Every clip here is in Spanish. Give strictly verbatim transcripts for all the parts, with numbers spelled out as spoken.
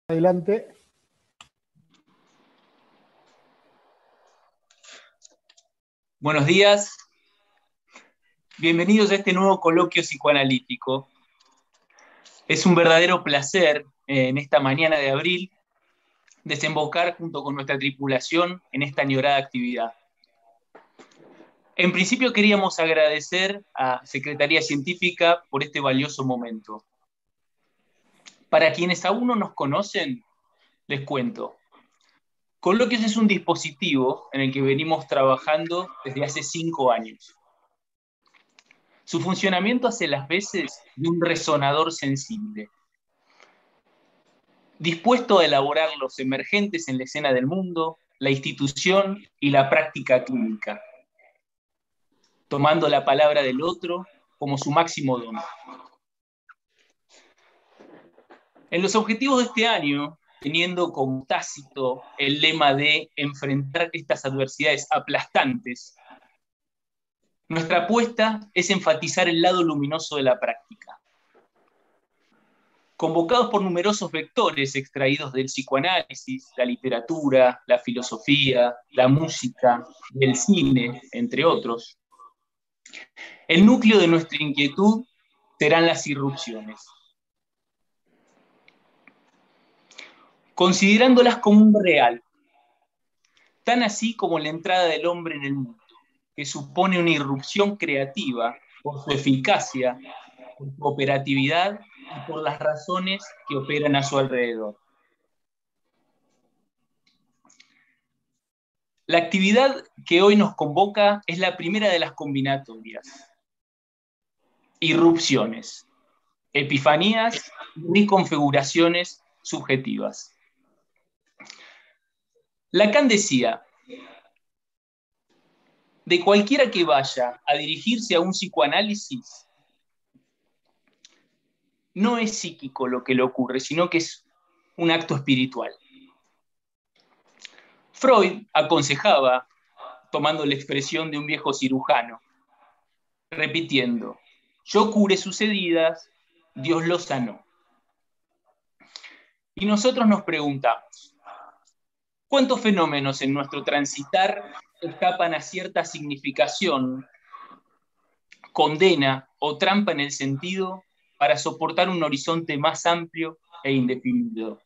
Adelante. Buenos días, bienvenidos a este nuevo coloquio psicoanalítico. Es un verdadero placer eh, en esta mañana de abril desembocar junto con nuestra tripulación en esta añorada actividad. En principio queríamos agradecer a Secretaría Científica por este valioso momento. Para quienes aún no nos conocen, les cuento. Coloquios es un dispositivo en el que venimos trabajando desde hace cinco años. Su funcionamiento hace las veces de un resonador sensible, dispuesto a elaborar los emergentes en la escena del mundo, la institución y la práctica clínica, tomando la palabra del otro como su máximo don. En los objetivos de este año, teniendo como tácito el lema de enfrentar estas adversidades aplastantes, nuestra apuesta es enfatizar el lado luminoso de la práctica. Convocados por numerosos vectores extraídos del psicoanálisis, la literatura, la filosofía, la música, el cine, entre otros, el núcleo de nuestra inquietud serán las irrupciones. Considerándolas como un real, tan así como la entrada del hombre en el mundo, que supone una irrupción creativa por su eficacia, por su operatividad y por las razones que operan a su alrededor. La actividad que hoy nos convoca es la primera de las combinatorias. Irrupciones, epifanías y configuraciones subjetivas. Lacan decía, de cualquiera que vaya a dirigirse a un psicoanálisis, no es psíquico lo que le ocurre, sino que es un acto espiritual. Freud aconsejaba, tomando la expresión de un viejo cirujano, repitiendo, yo curé sus heridas, Dios lo sanó. Y nosotros nos preguntamos, ¿cuántos fenómenos en nuestro transitar escapan a cierta significación, condena o trampa en el sentido para soportar un horizonte más amplio e indefinido?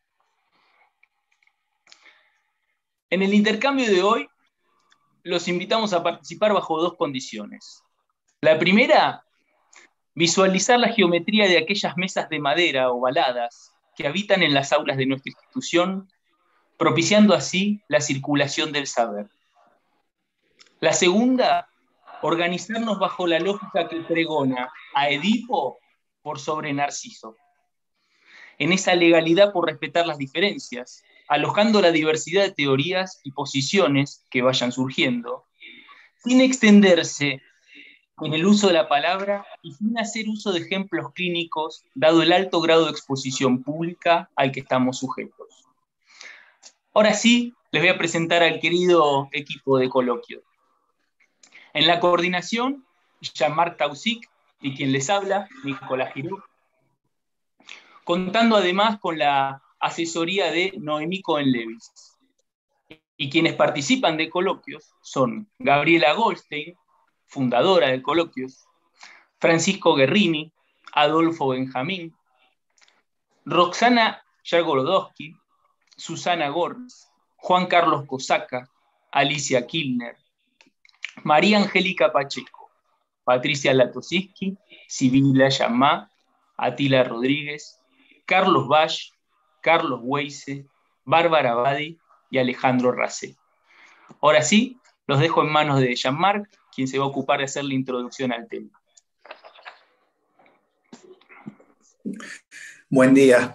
En el intercambio de hoy, los invitamos a participar bajo dos condiciones. La primera, visualizar la geometría de aquellas mesas de madera ovaladas que habitan en las aulas de nuestra institución, propiciando así la circulación del saber. La segunda, organizarnos bajo la lógica que pregona a Edipo por sobre Narciso. En esa legalidad por respetar las diferencias, alojando la diversidad de teorías y posiciones que vayan surgiendo, sin extenderse en el uso de la palabra y sin hacer uso de ejemplos clínicos, dado el alto grado de exposición pública al que estamos sujetos. Ahora sí, les voy a presentar al querido equipo de coloquio. En la coordinación, Jean-Marc Tauzic, y quien les habla, Nicolás Giró, contando además con la asesoría de Noemí Cohen-Levis. Y quienes participan de coloquios son Gabriela Goldstein, fundadora de Coloquios, Francisco Guerrini, Adolfo Benjamín, Roxana Yargorodowski, Susana Gortz, Juan Carlos Cosaca, Alicia Kilner, María Angélica Pacheco, Patricia Latosiski, Sibila Yamá, Atila Rodríguez, Carlos Bash, Carlos Weise, Bárbara Badi y Alejandro Racé. Ahora sí, los dejo en manos de Jean-Marc, quien se va a ocupar de hacer la introducción al tema. Buen día.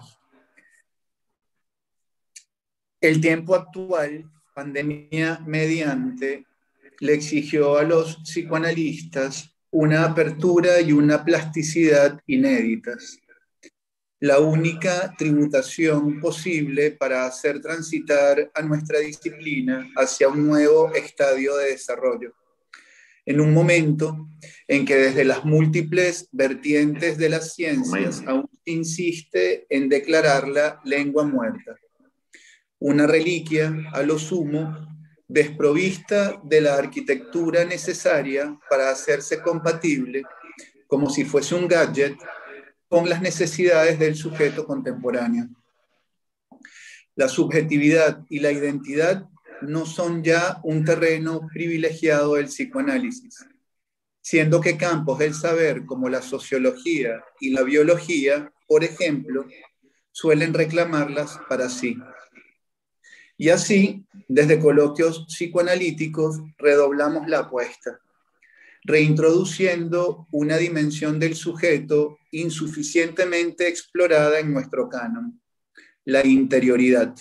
El tiempo actual, pandemia mediante, le exigió a los psicoanalistas una apertura y una plasticidad inéditas. La única tributación posible para hacer transitar a nuestra disciplina hacia un nuevo estadio de desarrollo. En un momento en que desde las múltiples vertientes de las ciencias aún insiste en declararla lengua muerta, una reliquia, a lo sumo, desprovista de la arquitectura necesaria para hacerse compatible, como si fuese un gadget, con las necesidades del sujeto contemporáneo. La subjetividad y la identidad no son ya un terreno privilegiado del psicoanálisis, siendo que campos del saber como la sociología y la biología, por ejemplo, suelen reclamarlas para sí. Y así, desde coloquios psicoanalíticos, redoblamos la apuesta, reintroduciendo una dimensión del sujeto insuficientemente explorada en nuestro canon, la interioridad.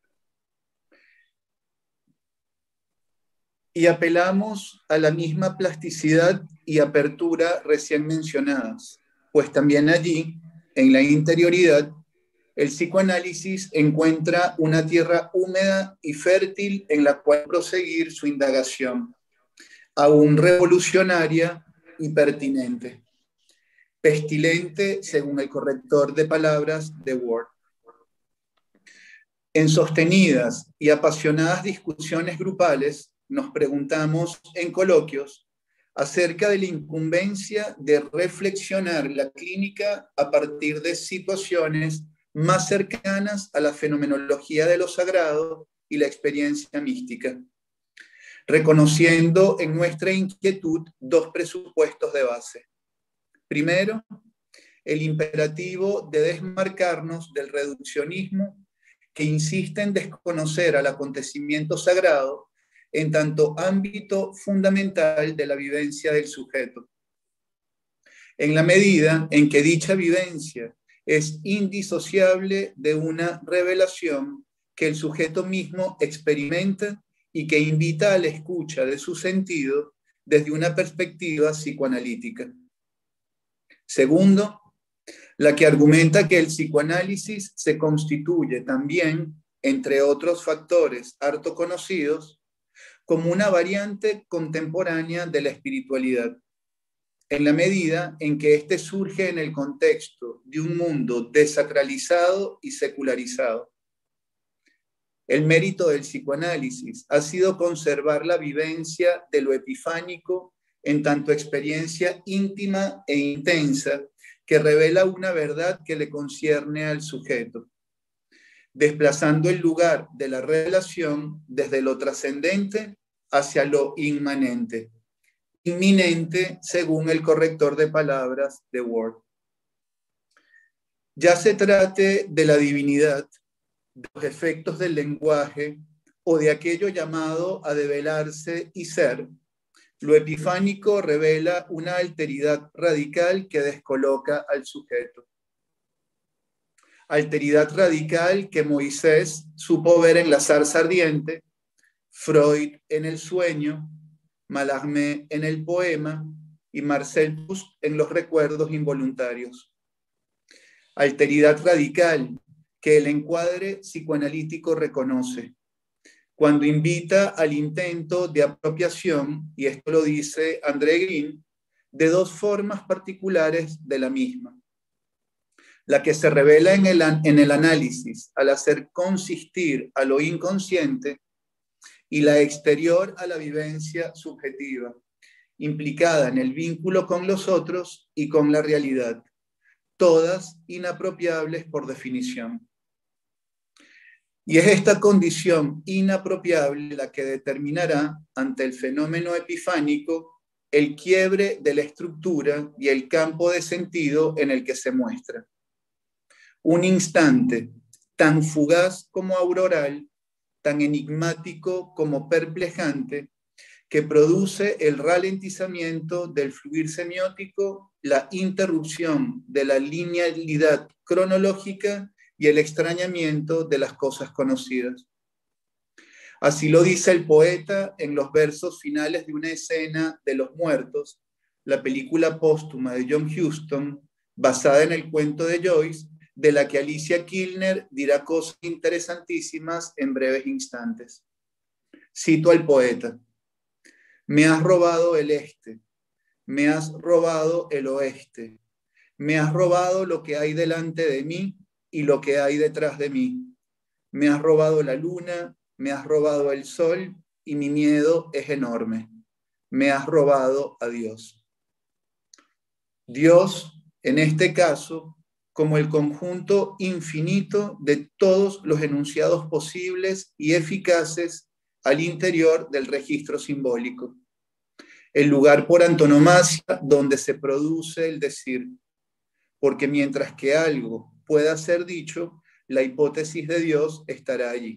Y apelamos a la misma plasticidad y apertura recién mencionadas, pues también allí, en la interioridad, el psicoanálisis encuentra una tierra húmeda y fértil en la cual proseguir su indagación, aún revolucionaria y pertinente, pestilente según el corrector de palabras de Ward. En sostenidas y apasionadas discusiones grupales, nos preguntamos en coloquios acerca de la incumbencia de reflexionar la clínica a partir de situaciones más cercanas a la fenomenología de lo sagrado y la experiencia mística, reconociendo en nuestra inquietud dos presupuestos de base. Primero, el imperativo de desmarcarnos del reduccionismo que insiste en desconocer al acontecimiento sagrado en tanto ámbito fundamental de la vivencia del sujeto. En la medida en que dicha vivencia es indisociable de una revelación que el sujeto mismo experimenta y que invita a la escucha de su sentido desde una perspectiva psicoanalítica. Segundo, la que argumenta que el psicoanálisis se constituye también, entre otros factores harto conocidos, como una variante contemporánea de la espiritualidad, en la medida en que éste surge en el contexto de un mundo desacralizado y secularizado. El mérito del psicoanálisis ha sido conservar la vivencia de lo epifánico en tanto experiencia íntima e intensa que revela una verdad que le concierne al sujeto, desplazando el lugar de la revelación desde lo trascendente hacia lo inmanente, inminente según el corrector de palabras de Ward. Ya se trate de la divinidad, de los efectos del lenguaje o de aquello llamado a develarse y ser, lo epifánico revela una alteridad radical que descoloca al sujeto. Alteridad radical que Moisés supo ver en la zarza ardiente, Freud en el sueño, Mallarmé en el poema y Marcel Proust en los recuerdos involuntarios. Alteridad radical que el encuadre psicoanalítico reconoce cuando invita al intento de apropiación, y esto lo dice André Green, de dos formas particulares de la misma. La que se revela en el, en el análisis al hacer consistir a lo inconsciente y la exterior a la vivencia subjetiva, implicada en el vínculo con los otros y con la realidad, todas inapropiables por definición. Y es esta condición inapropiable la que determinará, ante el fenómeno epifánico, el quiebre de la estructura y el campo de sentido en el que se muestra. Un instante tan fugaz como auroral, tan enigmático como perplejante, que produce el ralentizamiento del fluir semiótico, la interrupción de la linealidad cronológica y el extrañamiento de las cosas conocidas. Así lo dice el poeta en los versos finales de una escena de Los Muertos, la película póstuma de John Huston, basada en el cuento de Joyce, de la que Alicia Kilner dirá cosas interesantísimas en breves instantes. Cito al poeta: me has robado el este, me has robado el oeste, Me has robado lo que hay delante de mí y lo que hay detrás de mí. Me has robado la luna, me has robado el sol y mi miedo es enorme. Me has robado a Dios. Dios, en este caso, como el conjunto infinito de todos los enunciados posibles y eficaces al interior del registro simbólico. El lugar por antonomasia donde se produce el decir, porque mientras que algo pueda ser dicho, la hipótesis de Dios estará allí.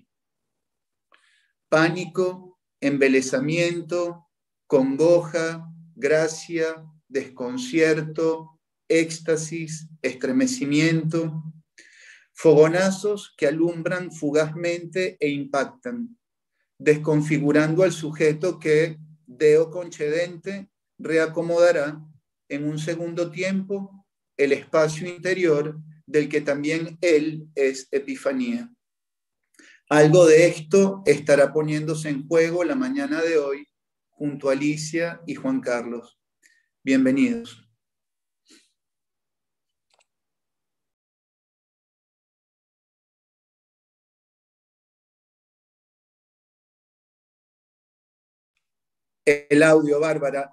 Pánico, embelesamiento, congoja, gracia, desconcierto, éxtasis, estremecimiento, fogonazos que alumbran fugazmente e impactan, desconfigurando al sujeto que, deo concedente, reacomodará en un segundo tiempo el espacio interior del que también él es epifanía. Algo de esto estará poniéndose en juego la mañana de hoy junto a Alicia y Juan Carlos. Bienvenidos. El audio, Bárbara.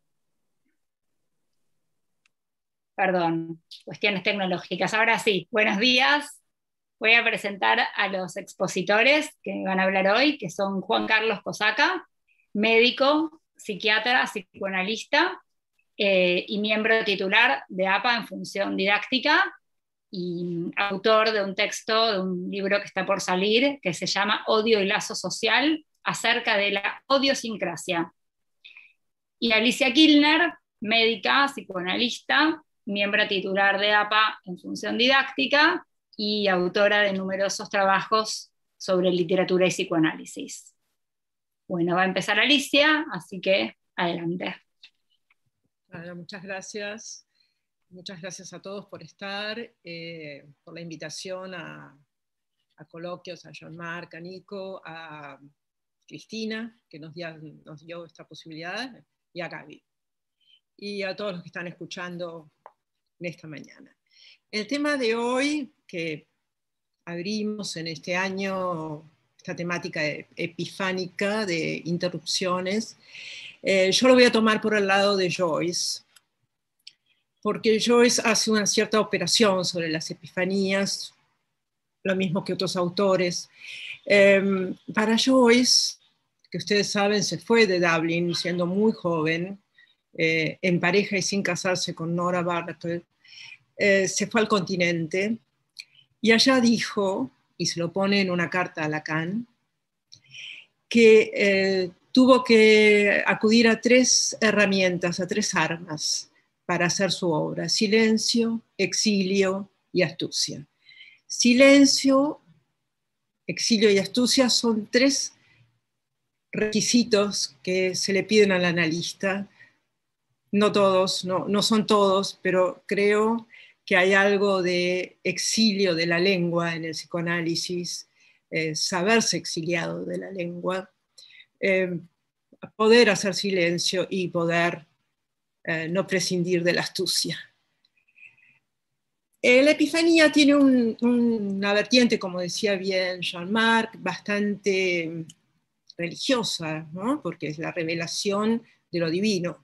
Perdón, cuestiones tecnológicas. Ahora sí, buenos días. Voy a presentar a los expositores que van a hablar hoy, que son Juan Carlos Cosaca, médico, psiquiatra, psicoanalista eh, y miembro titular de A P A en función didáctica y autor de un texto, de un libro que está por salir, que se llama Odio y Lazo Social, acerca de la odiosincrasia. Y Alicia Kilner, médica, psicoanalista, miembro titular de A P A en función didáctica y autora de numerosos trabajos sobre literatura y psicoanálisis. Bueno, va a empezar Alicia, así que adelante. Bueno, muchas gracias. Muchas gracias a todos por estar, eh, por la invitación a, a coloquios, a Jean-Marc, a Nico, a Cristina, que nos dio, nos dio esta posibilidad, y a Gaby. Y a todos los que están escuchando en esta mañana. El tema de hoy, que abrimos en este año, esta temática epifánica de interrupciones, eh, yo lo voy a tomar por el lado de Joyce, porque Joyce hace una cierta operación sobre las epifanías, lo mismo que otros autores. Eh, para Joyce, que ustedes saben, se fue de Dublín siendo muy joven, eh, en pareja y sin casarse con Nora Bartlett, eh, se fue al continente y allá dijo, y se lo pone en una carta a Lacan, que eh, tuvo que acudir a tres herramientas, a tres armas para hacer su obra: silencio, exilio y astucia. Silencio, exilio y astucia son tres requisitos que se le piden al analista. No todos, no, no son todos, pero creo que hay algo de exilio de la lengua en el psicoanálisis, eh, saberse exiliado de la lengua, eh, poder hacer silencio y poder eh, no prescindir de la astucia. Eh, la epifanía tiene un, un, una vertiente, como decía bien Jean-Marc, bastante religiosa, ¿no? Porque es la revelación de lo divino.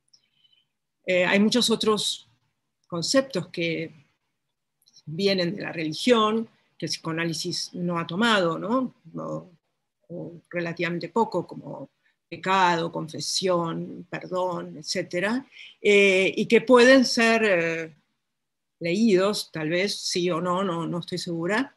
Eh, hay muchos otros conceptos que vienen de la religión, que el psicoanálisis no ha tomado, ¿no? O, o relativamente poco, como pecado, confesión, perdón, etcétera, eh, y que pueden ser eh, leídos, tal vez, sí o no, no, no estoy segura,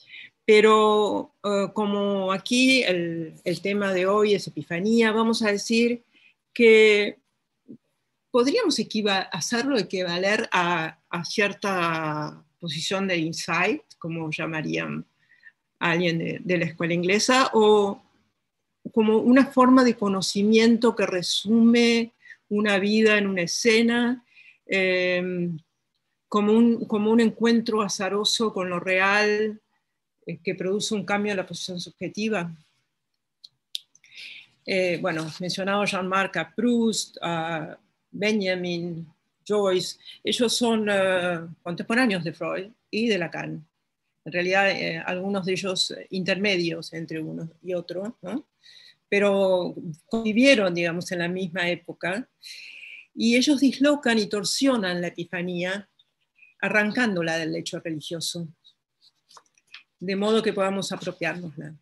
pero uh, como aquí el, el tema de hoy es Epifanía, vamos a decir que podríamos equiva- hacerlo equivaler a, a cierta posición de insight, como llamarían a alguien de, de la escuela inglesa, o como una forma de conocimiento que resume una vida en una escena, eh, como, un, como un encuentro azaroso con lo real, eh, que produce un cambio en la posición subjetiva. Eh, bueno, mencionaba Jean-Marc a Proust, a Benjamin, Joyce, ellos son uh, contemporáneos de Freud y de Lacan. En realidad, eh, algunos de ellos intermedios entre uno y otro, ¿no? Pero convivieron, digamos, en la misma época, y ellos dislocan y torsionan la epifanía, arrancándola del hecho religioso, de modo que podamos apropiárnosla.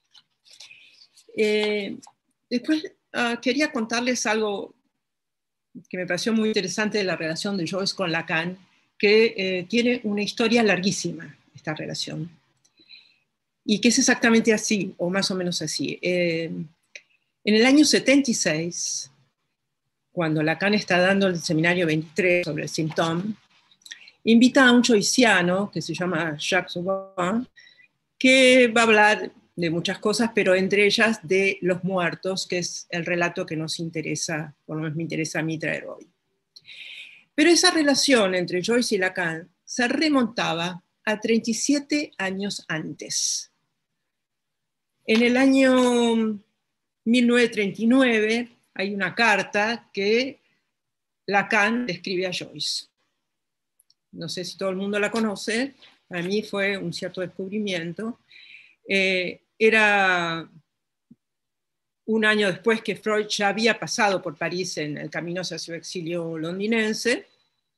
Eh, después uh, quería contarles algo que me pareció muy interesante de la relación de Joyce con Lacan, que eh, tiene una historia larguísima, esta relación, y que es exactamente así, o más o menos así. Eh, en el año setenta y seis, cuando Lacan está dando el seminario veintitrés sobre el síntoma, invita a un joyciano que se llama Jacques Sauvin, que va a hablar de muchas cosas, pero entre ellas de los muertos, que es el relato que nos interesa, por lo menos me interesa a mí traer hoy. Pero esa relación entre Joyce y Lacan se remontaba a treinta y siete años antes. En el año mil novecientos treinta y nueve hay una carta que Lacan le escribe a Joyce. No sé si todo el mundo la conoce, para mí fue un cierto descubrimiento. Eh, era un año después que Freud ya había pasado por París en el camino hacia su exilio londinense.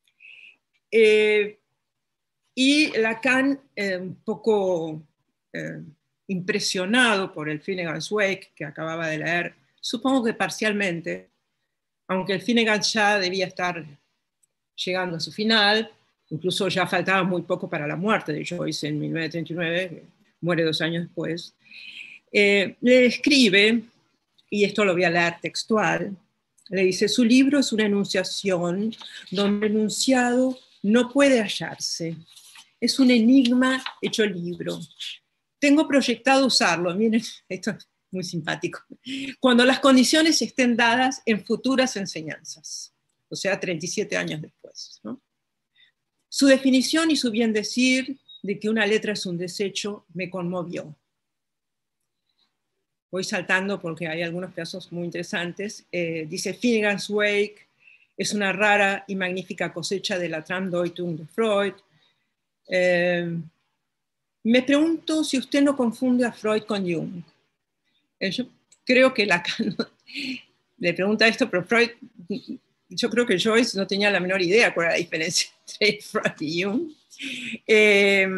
Eh, y Lacan, eh, un poco eh, impresionado por el Finnegans Wake que acababa de leer, supongo que parcialmente, aunque el Finnegans ya debía estar llegando a su final, incluso ya faltaba muy poco para la muerte de Joyce en mil novecientos treinta y nueve, muere dos años después, eh, le escribe, y esto lo voy a leer textual, le dice: su libro es una enunciación donde el enunciado no puede hallarse. Es un enigma hecho libro. Tengo proyectado usarlo, miren, esto es muy simpático, cuando las condiciones estén dadas en futuras enseñanzas, o sea, treinta y siete años después, ¿no? Su definición y su bien decir de que una letra es un desecho me conmovió. Voy saltando porque hay algunos pedazos muy interesantes. Eh, dice: Finnegans Wake es una rara y magnífica cosecha de la Traumdeutung de Freud. Eh, me pregunto si usted no confunde a Freud con Jung. Eh, yo creo que Lacan le pregunta esto, pero Freud, yo creo que Joyce no tenía la menor idea cuál era la diferencia entre Freud y Jung. Eh,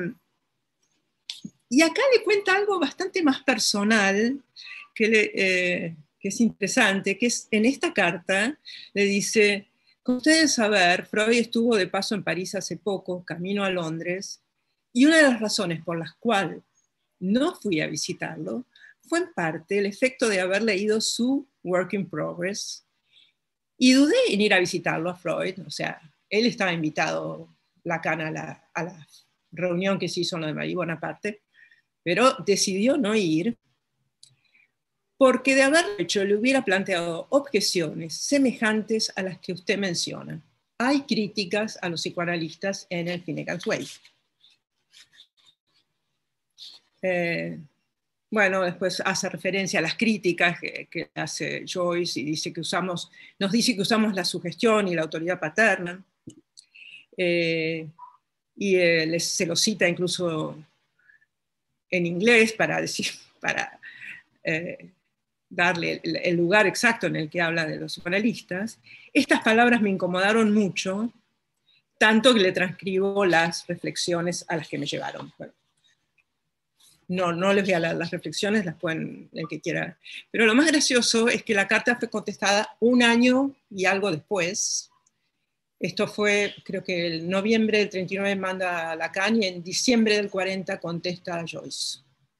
y acá le cuenta algo bastante más personal, que, le, eh, que es interesante, que es en esta carta le dice: como ustedes saben, Freud estuvo de paso en París hace poco, camino a Londres, y una de las razones por las cuales no fui a visitarlo fue en parte el efecto de haber leído su Work in Progress, y dudé en ir a visitarlo a Freud. O sea, él estaba invitado, Lacan, a la, a la reunión que se hizo en la de Marie Bonaparte, pero decidió no ir, porque de haberlo hecho le hubiera planteado objeciones semejantes a las que usted menciona. Hay críticas a los psicoanalistas en el Finnegans Wake. Eh, bueno, después hace referencia a las críticas que, que hace Joyce y dice que usamos, nos dice que usamos la sugestión y la autoridad paterna. Eh, y eh, se lo cita incluso en inglés para, decir, para eh, darle el, el lugar exacto en el que habla de los psicoanalistas. Estas palabras me incomodaron mucho, tanto que le transcribo las reflexiones a las que me llevaron. Bueno, no, no les voy a leer las reflexiones, las pueden, el que quiera. Pero lo más gracioso es que la carta fue contestada un año y algo después. Esto fue, creo que el noviembre del treinta y nueve manda a Lacan, y en diciembre del cuarenta contesta a Joyce.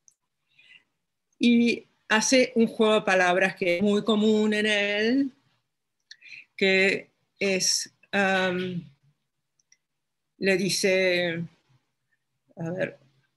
Y hace un juego de palabras que es muy común en él, que es, um, le dice, a ver,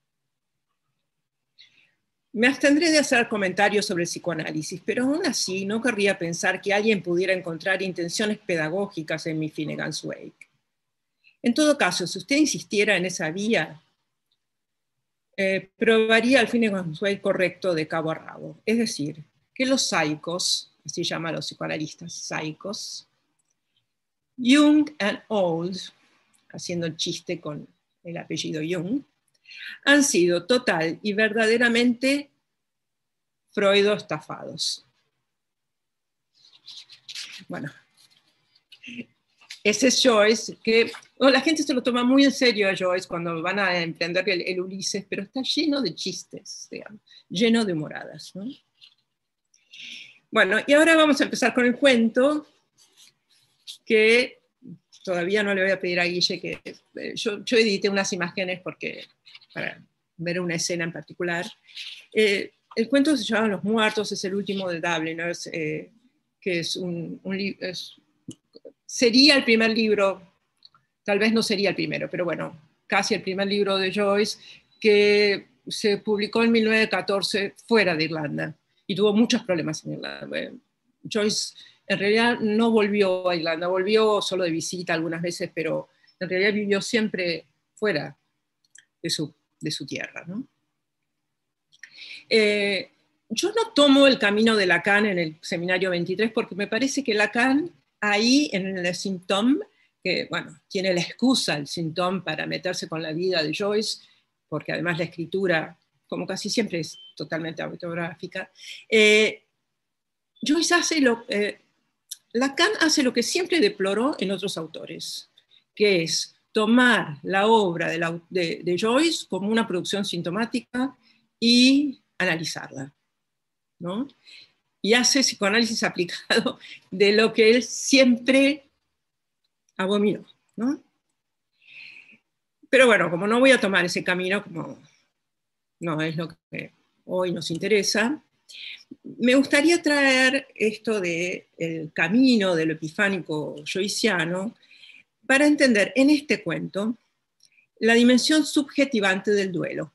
me abstendré de hacer comentarios sobre el psicoanálisis, pero aún así no querría pensar que alguien pudiera encontrar intenciones pedagógicas en mi Finnegans Wake. En todo caso, si usted insistiera en esa vía, eh, probaría el Finnegans Wake correcto de cabo a rabo. Es decir, que los psicos, así llaman los psicoanalistas, psicos, Young and Old, haciendo el chiste con el apellido Jung, han sido total y verdaderamente freudo-estafados. Bueno, ese es Joyce, que oh, la gente se lo toma muy en serio a Joyce cuando van a emprender el, el Ulises, pero está lleno de chistes, digamos, lleno de moradas, ¿no? Bueno, y ahora vamos a empezar con el cuento, que todavía no le voy a pedir a Guille que... Eh, yo, yo edité unas imágenes porque, para ver una escena en particular. Eh, el cuento se llama Los Muertos, es el último de Dubliners, eh, que es un, un es, sería el primer libro, tal vez no sería el primero, pero bueno, casi el primer libro de Joyce, que se publicó en mil novecientos catorce fuera de Irlanda, y tuvo muchos problemas en Irlanda. Joyce en realidad no volvió a Irlanda, volvió solo de visita algunas veces, pero en realidad vivió siempre fuera de su, de su tierra, ¿no? Eh, yo no tomo el camino de Lacan en el seminario veintitrés porque me parece que Lacan ahí en el Symptôme, que bueno, tiene la excusa el Symptôme para meterse con la vida de Joyce, porque además la escritura, como casi siempre, es totalmente autobiográfica. Eh, Joyce hace lo, eh, Lacan hace lo que siempre deploró en otros autores, que es tomar la obra de, la, de, de Joyce como una producción sintomática y analizarla, ¿no? Y hace psicoanálisis aplicado de lo que él siempre abominó, ¿no? Pero bueno, como no voy a tomar ese camino, como no es lo que hoy nos interesa, me gustaría traer esto del camino del epifánico joyciano para entender en este cuento la dimensión subjetivante del duelo.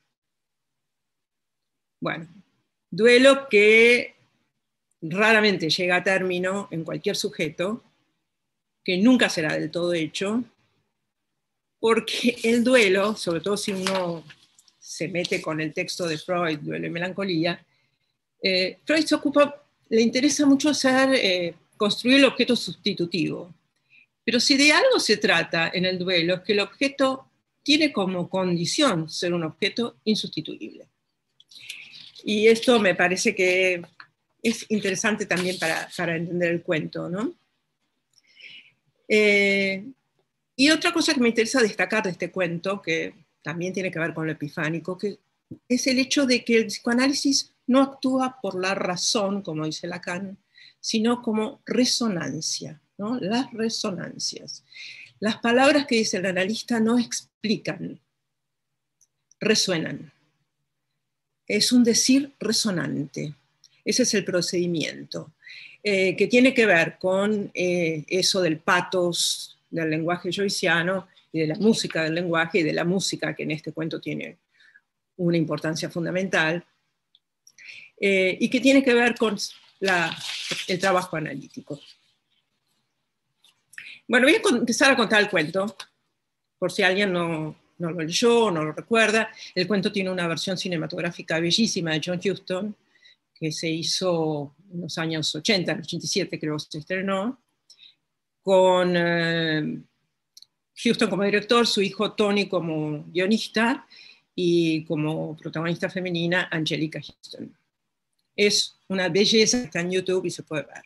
Bueno, duelo que raramente llega a término en cualquier sujeto, que nunca será del todo hecho, porque el duelo, sobre todo si uno se mete con el texto de Freud, Duelo y Melancolía, eh, Freud se ocupa, le interesa mucho hacer, eh, construir el objeto sustitutivo. Pero si de algo se trata en el duelo, es que el objeto tiene como condición ser un objeto insustituible. Y esto me parece que es interesante también para, para entender el cuento, ¿no? Eh, y otra cosa que me interesa destacar de este cuento, que también tiene que ver con lo epifánico, que es el hecho de que el psicoanálisis no actúa por la razón, como dice Lacan, sino como resonancia, ¿no? Las resonancias. Las palabras que dice el analista no explican, resuenan. Es un decir resonante. Ese es el procedimiento, eh, que tiene que ver con eh, eso del pathos del lenguaje joyciano y de la música del lenguaje y de la música que en este cuento tiene una importancia fundamental, eh, y que tiene que ver con la, el trabajo analítico. Bueno, voy a empezar a contar el cuento, por si alguien no, no lo leyó, no lo recuerda. El cuento tiene una versión cinematográfica bellísima de John Huston, que se hizo en los años ochenta, en el ochenta y siete creo que se estrenó, con eh, Huston como director, su hijo Tony como guionista, y como protagonista femenina, Angelica Houston. Es una belleza, está en YouTube y se puede ver.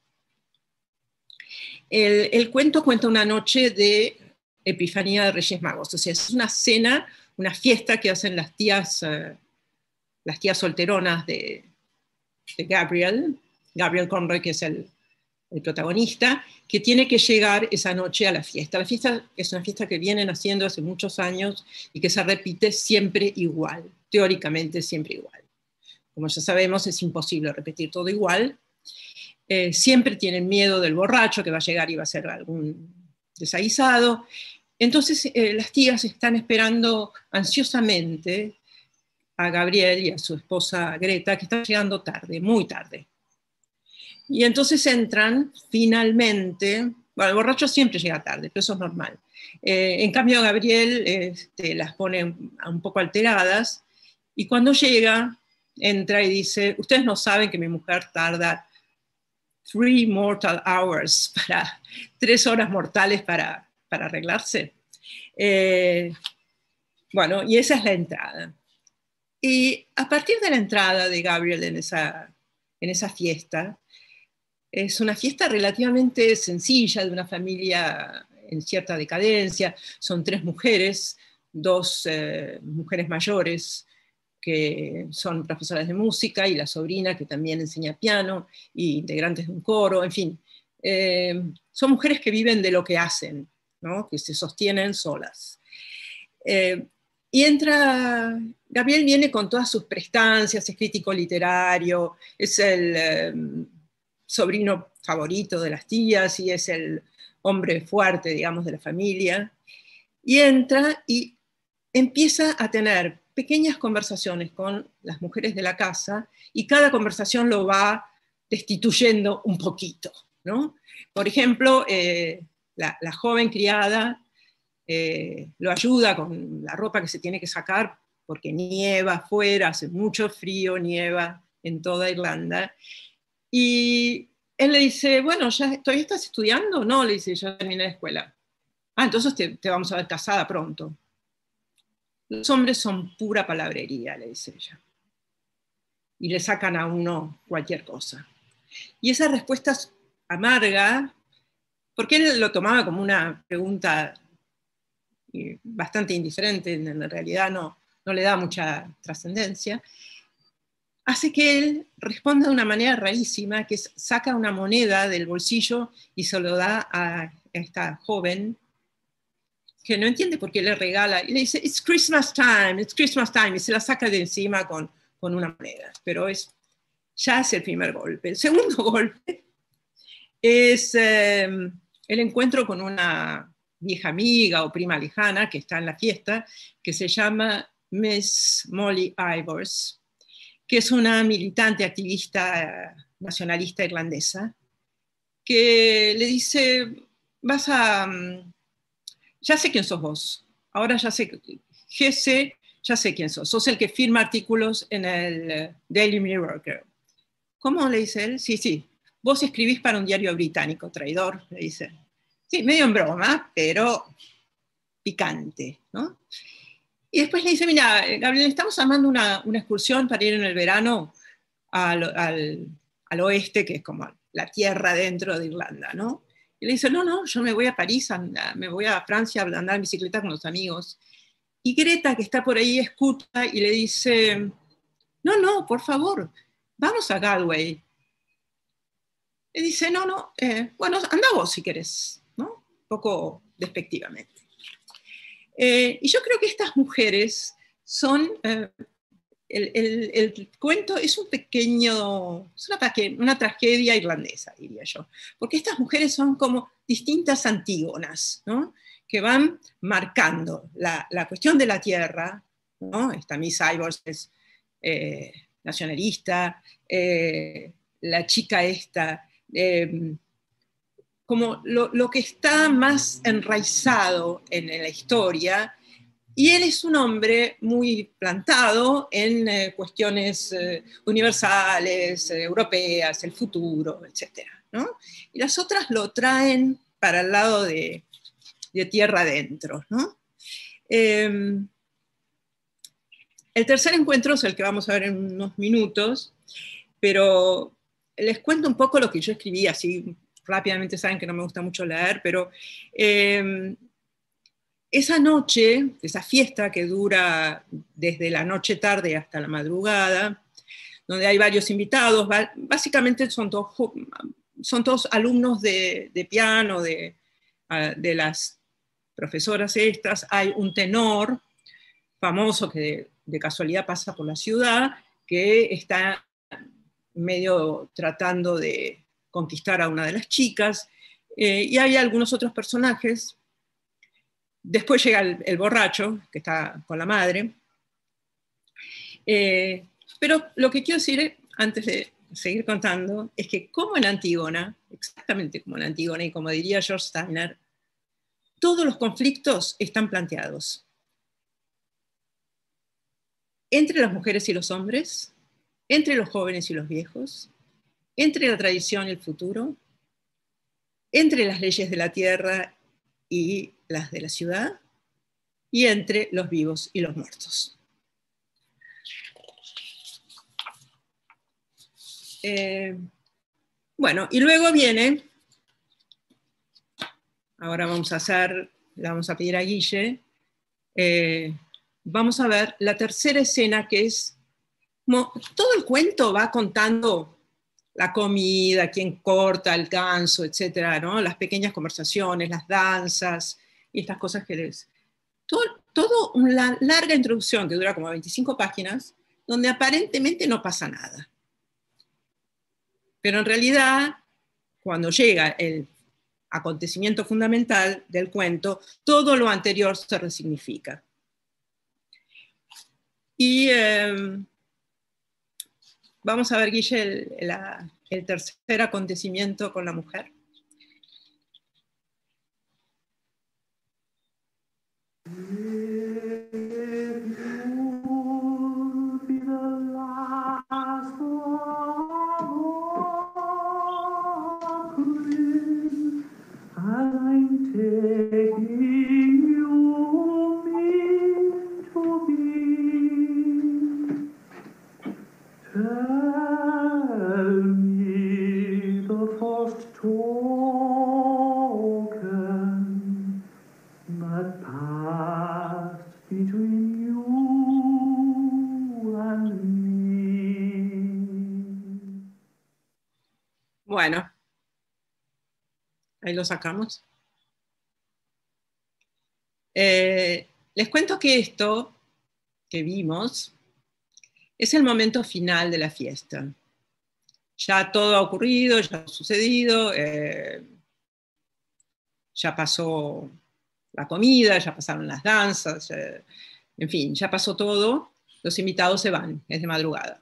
El, el cuento cuenta una noche de Epifanía de Reyes Magos, o sea, es una cena, una fiesta que hacen las tías, uh, las tías solteronas de, de Gabriel, Gabriel Conroy, que es el, el protagonista, que tiene que llegar esa noche a la fiesta. La fiesta es una fiesta que vienen haciendo hace muchos años y que se repite siempre igual, teóricamente siempre igual. Como ya sabemos, es imposible repetir todo igual. Eh, siempre tienen miedo del borracho que va a llegar y va a ser algún desaguisado. Entonces eh, las tías están esperando ansiosamente a Gabriel y a su esposa Greta, que están llegando tarde, muy tarde. Y entonces entran finalmente, bueno, el borracho siempre llega tarde, pero eso es normal. Eh, en cambio Gabriel este, las pone un poco alteradas, y cuando llega, entra y dice: ustedes no saben que mi mujer tarda three mortal hours, para tres horas mortales para, para arreglarse. Eh, bueno, y esa es la entrada. Y a partir de la entrada de Gabriel en esa, en esa fiesta, es una fiesta relativamente sencilla, de una familia en cierta decadencia. Son tres mujeres, dos eh, mujeres mayores que son profesoras de música, y la sobrina que también enseña piano, y integrantes de un coro, en fin. Eh, son mujeres que viven de lo que hacen, ¿no? Que se sostienen solas. Eh, y entra, Gabriel viene con todas sus prestancias, es crítico literario, es el eh, sobrino favorito de las tías y es el hombre fuerte, digamos, de la familia. Y entra y empieza a tener pequeñas conversaciones con las mujeres de la casa, y cada conversación lo va destituyendo un poquito, ¿no? Por ejemplo, eh, la, la joven criada eh, lo ayuda con la ropa que se tiene que sacar porque nieva afuera, hace mucho frío, nieva en toda Irlanda. Y él le dice, bueno, ¿ya todavía estás estudiando? No, le dice, yo terminé la escuela. Ah, entonces te, te vamos a ver casada pronto. Los hombres son pura palabrería, le dice ella. Y le sacan a uno cualquier cosa. Y esa respuesta es amarga, porque él lo tomaba como una pregunta bastante indiferente, en realidad no, no le da mucha trascendencia, hace que él responda de una manera rarísima, que es, saca una moneda del bolsillo y se lo da a esta joven, que no entiende por qué le regala, y le dice, it's Christmas time, it's Christmas time, y se la saca de encima con, con una moneda. Pero es, ya es el primer golpe. El segundo golpe es eh, el encuentro con una vieja amiga o prima lejana que está en la fiesta, que se llama Miss Molly Ivors, que es una militante activista nacionalista irlandesa, que le dice, vas a... ya sé quién sos vos, ahora ya sé, G C, ya sé quién sos, sos el que firma artículos en el Daily Mirror, creo. ¿Cómo? Le dice él, sí, sí, vos escribís para un diario británico, traidor, le dice. Sí, medio en broma, pero picante, ¿no? Y después le dice, mira, Gabriel, estamos armando una, una excursión para ir en el verano al, al, al oeste, que es como la tierra dentro de Irlanda, ¿no? Y le dice, no, no, yo me voy a París, anda, me voy a Francia a andar en bicicleta con los amigos. Y Greta, que está por ahí, escucha y le dice, no, no, por favor, vamos a Galway. Le dice, no, no, eh, bueno, anda vos si querés, ¿no? Un poco despectivamente. Eh, y yo creo que estas mujeres son, eh, el, el, el cuento es un pequeño, es una, una tragedia irlandesa, diría yo, porque estas mujeres son como distintas Antígonas, ¿no? Que van marcando la, la cuestión de la tierra, ¿no? Esta Miss Ivors es eh, nacionalista, eh, la chica esta, eh, como lo, lo que está más enraizado en la historia, y él es un hombre muy plantado en eh, cuestiones eh, universales, eh, europeas, el futuro, etcétera, ¿no? Y las otras lo traen para el lado de, de tierra adentro, ¿no? Eh, el tercer encuentro es el que vamos a ver en unos minutos, pero les cuento un poco lo que yo escribí, así rápidamente, saben que no me gusta mucho leer, pero eh, esa noche, esa fiesta que dura desde la noche tarde hasta la madrugada, donde hay varios invitados, básicamente son todos, son todos alumnos de, de piano, de, de las profesoras estas, hay un tenor famoso que de, de casualidad pasa por la ciudad, que está medio tratando de conquistar a una de las chicas, eh, y hay algunos otros personajes. Después llega el, el borracho, que está con la madre. Eh, pero lo que quiero decir, antes de seguir contando, es que como en Antígona, exactamente como en Antígona, y como diría George Steiner, todos los conflictos están planteados. Entre las mujeres y los hombres, entre los jóvenes y los viejos, entre la tradición y el futuro, entre las leyes de la tierra y las de la ciudad, y entre los vivos y los muertos. Eh, bueno, y luego viene, ahora vamos a hacer, le vamos a pedir a Guille, eh, vamos a ver la tercera escena, que es, como, todo el cuento va contando la comida, quién corta el ganso, etcétera, ¿no? Las pequeñas conversaciones, las danzas y estas cosas que les... Todo, todo una larga introducción que dura como veinticinco páginas, donde aparentemente no pasa nada. Pero en realidad, cuando llega el acontecimiento fundamental del cuento, todo lo anterior se resignifica. Y eh, vamos a ver, Guille, el, la, el tercer acontecimiento con la mujer. Bueno, ahí lo sacamos. Eh, les cuento que esto que vimos es el momento final de la fiesta. Ya todo ha ocurrido, ya ha sucedido, eh, ya pasó la comida, ya pasaron las danzas, eh, en fin, ya pasó todo. Los invitados se van, es de madrugada.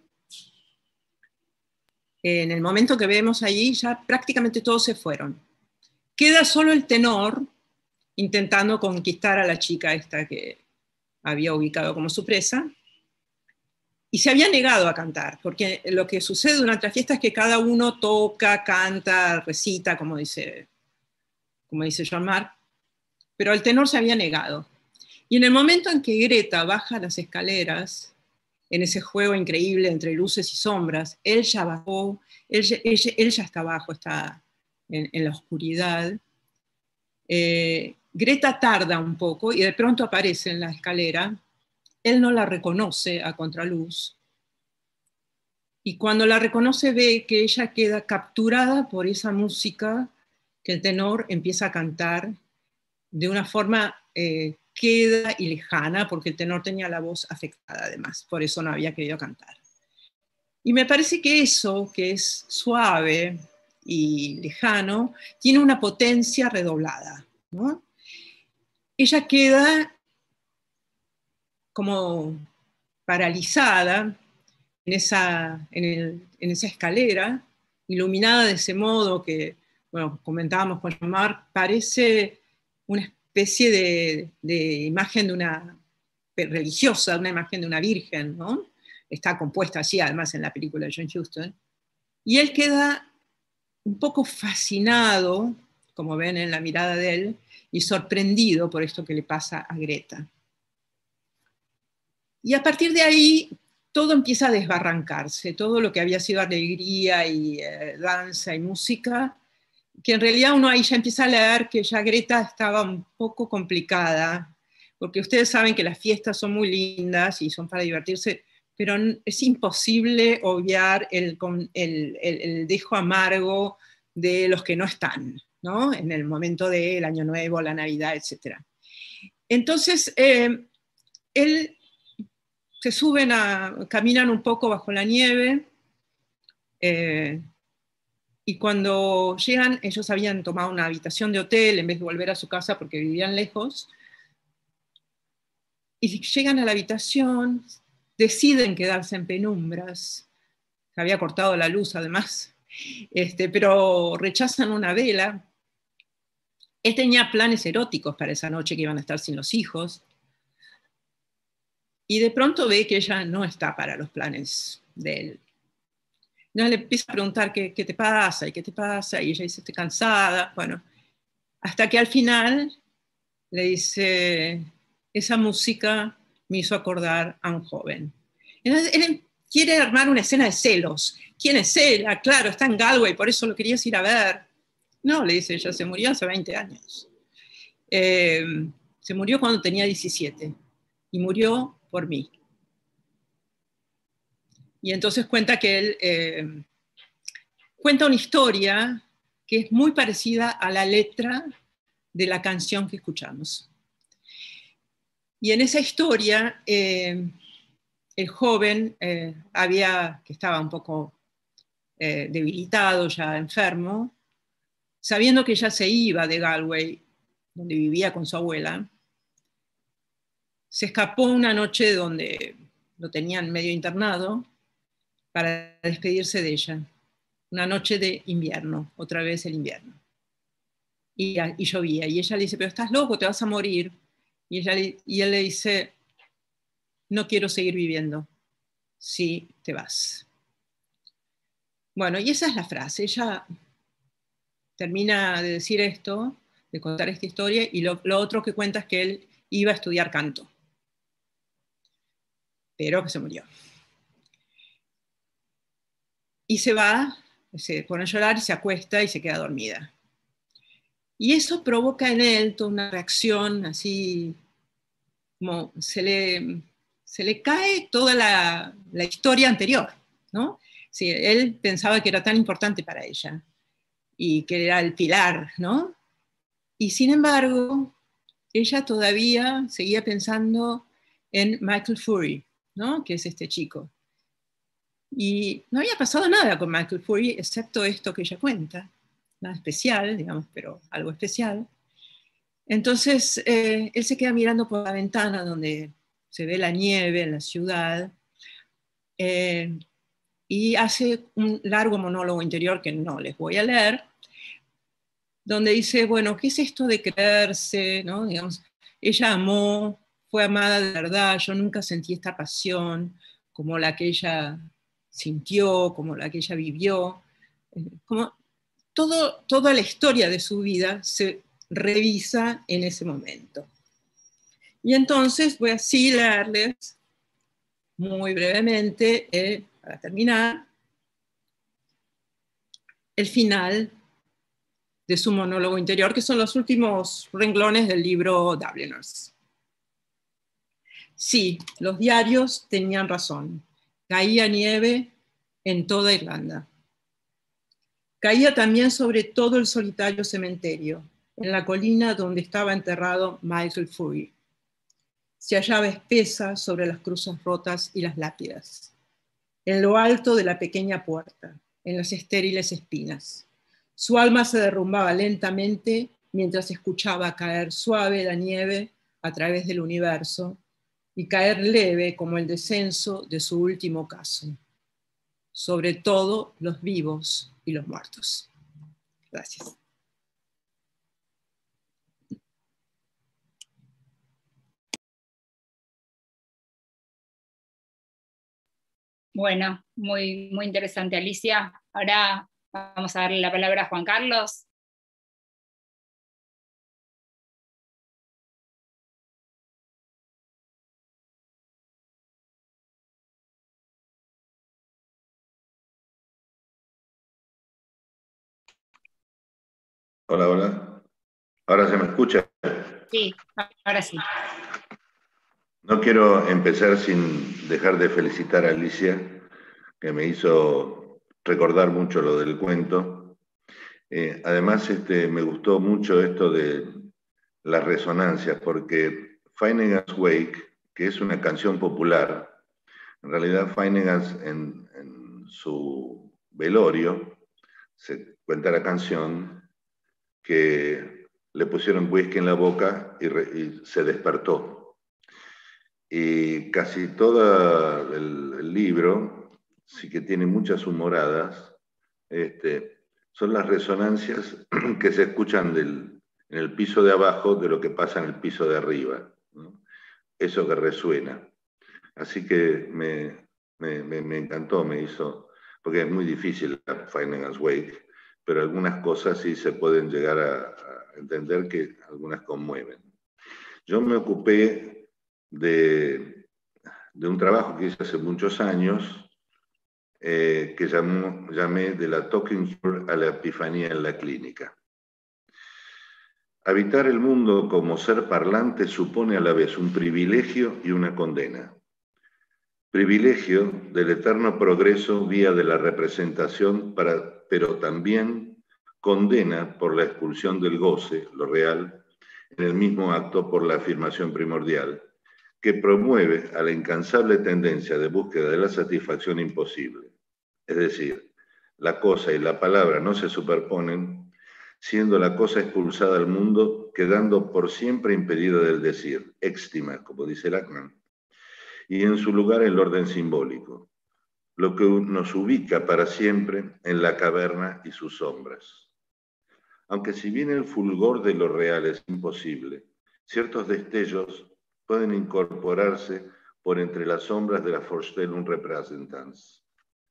En el momento que vemos allí, ya prácticamente todos se fueron. Queda solo el tenor intentando conquistar a la chica esta que había ubicado como su presa, y se había negado a cantar, porque lo que sucede durante la fiesta es que cada uno toca, canta, recita, como dice, como dice Jean-Marc, pero el tenor se había negado. Y en el momento en que Greta baja las escaleras, en ese juego increíble entre luces y sombras, él ya bajó, él, él, él ya está abajo, está en, en la oscuridad. Eh, Greta tarda un poco y de pronto aparece en la escalera. Él no la reconoce a contraluz. Y cuando la reconoce ve que ella queda capturada por esa música que el tenor empieza a cantar de una forma eh, queda y lejana, porque el tenor tenía la voz afectada además, por eso no había querido cantar. Y me parece que eso, que es suave y lejano, tiene una potencia redoblada, ¿no? Ella queda como paralizada en esa, en, el, en esa escalera, iluminada de ese modo que, bueno, comentábamos con Jean-Marc, parece una especie de, de imagen de una religiosa, una imagen de una virgen, ¿no? Está compuesta así, además, en la película de John Huston. Y él queda un poco fascinado, como ven en la mirada de él, y sorprendido por esto que le pasa a Greta. Y a partir de ahí, todo empieza a desbarrancarse, todo lo que había sido alegría y eh, danza y música, que en realidad uno ahí ya empieza a leer que ya Greta estaba un poco complicada, porque ustedes saben que las fiestas son muy lindas y son para divertirse, pero es imposible obviar el, el, el, el dejo amargo de los que no están, ¿no? En el momento del Año Nuevo, la Navidad, etcétera. Entonces, eh, él se suben a, caminan un poco bajo la nieve, eh, y cuando llegan, ellos habían tomado una habitación de hotel en vez de volver a su casa porque vivían lejos, y llegan a la habitación, deciden quedarse en penumbras, se había cortado la luz además, este, pero rechazan una vela. Él tenía planes eróticos para esa noche, que iban a estar sin los hijos, y de pronto ve que ella no está para los planes de él. Ya le empieza a preguntar qué, qué te pasa y qué te pasa, y ella dice, estoy cansada. Bueno, hasta que al final le dice, esa música me hizo acordar a un joven. Entonces, él quiere armar una escena de celos. ¿Quién es él? Ah, claro, está en Galway, por eso lo querías ir a ver. No, le dice ella, se murió hace veinte años. Eh, se murió cuando tenía diecisiete y murió por mí. Y entonces cuenta que él eh, cuenta una historia que es muy parecida a la letra de la canción que escuchamos. Y en esa historia, eh, el joven eh, había, que estaba un poco eh, debilitado, ya enfermo, sabiendo que ya se iba de Galway, donde vivía con su abuela, se escapó una noche donde lo tenían medio internado para despedirse de ella. Una noche de invierno, otra vez el invierno. Y, y llovía. Y ella le dice, pero estás loco, te vas a morir. Y, ella, y él le dice, no quiero seguir viviendo si te vas. Bueno, y esa es la frase. Ella termina de decir esto, de contar esta historia, y lo, lo otro que cuenta es que él iba a estudiar canto, pero que se murió. Y se va, se pone a llorar y se acuesta y se queda dormida. Y eso provoca en él toda una reacción así, como se le, se le cae toda la, la historia anterior, ¿no? Sí, él pensaba que era tan importante para ella y que era el pilar, ¿no? Y sin embargo, ella todavía seguía pensando en Michael Furey, ¿no? Que es este chico. Y no había pasado nada con Michael Furey, excepto esto que ella cuenta, nada especial, digamos, pero algo especial. Entonces, eh, él se queda mirando por la ventana donde se ve la nieve en la ciudad, eh, y hace un largo monólogo interior que no les voy a leer, donde dice, bueno, ¿qué es esto de creerse? ¿No? Digamos, ella amó, fue amada de verdad, yo nunca sentí esta pasión como la que ella sintió, como la que ella vivió, como todo, toda la historia de su vida se revisa en ese momento. Y entonces voy así a leerles muy brevemente, eh, para terminar, el final de su monólogo interior, que son los últimos renglones del libro Dubliners. Sí, los diarios tenían razón. Caía nieve en toda Irlanda. Caía también sobre todo el solitario cementerio, en la colina donde estaba enterrado Michael Furey. Se hallaba espesa sobre las cruzas rotas y las lápidas, en lo alto de la pequeña puerta, en las estériles espinas. Su alma se derrumbaba lentamente mientras escuchaba caer suave la nieve a través del universo y caer leve como el descenso de su último caso, sobre todo los vivos y los muertos. Gracias. Bueno, muy, muy interesante, Alicia. Ahora vamos a darle la palabra a Juan Carlos. Hola, hola. ¿Ahora se me escucha? Sí, ahora sí. No quiero empezar sin dejar de felicitar a Alicia, que me hizo recordar mucho lo del cuento. Eh, además, este, me gustó mucho esto de las resonancias, porque Finnegan's Wake, que es una canción popular, en realidad Finnegan's en, en su velorio se cuenta la canción que le pusieron whisky en la boca y, re, y se despertó. Y casi todo el, el libro, sí que tiene muchas humoradas, este, son las resonancias que se escuchan del, en el piso de abajo de lo que pasa en el piso de arriba, ¿no? Eso que resuena. Así que me, me, me, me encantó, me hizo porque es muy difícil la Finnegan's Wake, pero algunas cosas sí se pueden llegar a, a entender que algunas conmueven. Yo me ocupé de, de un trabajo que hice hace muchos años, eh, que llamó, llamé de la Talking Cure a la epifanía en la clínica. Habitar el mundo como ser parlante supone a la vez un privilegio y una condena. Privilegio del eterno progreso vía de la representación, para, pero también condena por la expulsión del goce, lo real, en el mismo acto por la afirmación primordial, que promueve a la incansable tendencia de búsqueda de la satisfacción imposible. Es decir, la cosa y la palabra no se superponen, siendo la cosa expulsada al mundo, quedando por siempre impedida del decir, éxtima, como dice Lacan, y en su lugar el orden simbólico, lo que nos ubica para siempre en la caverna y sus sombras. Aunque si bien el fulgor de lo real es imposible, ciertos destellos pueden incorporarse por entre las sombras de la Vorstellung Repräsentanz,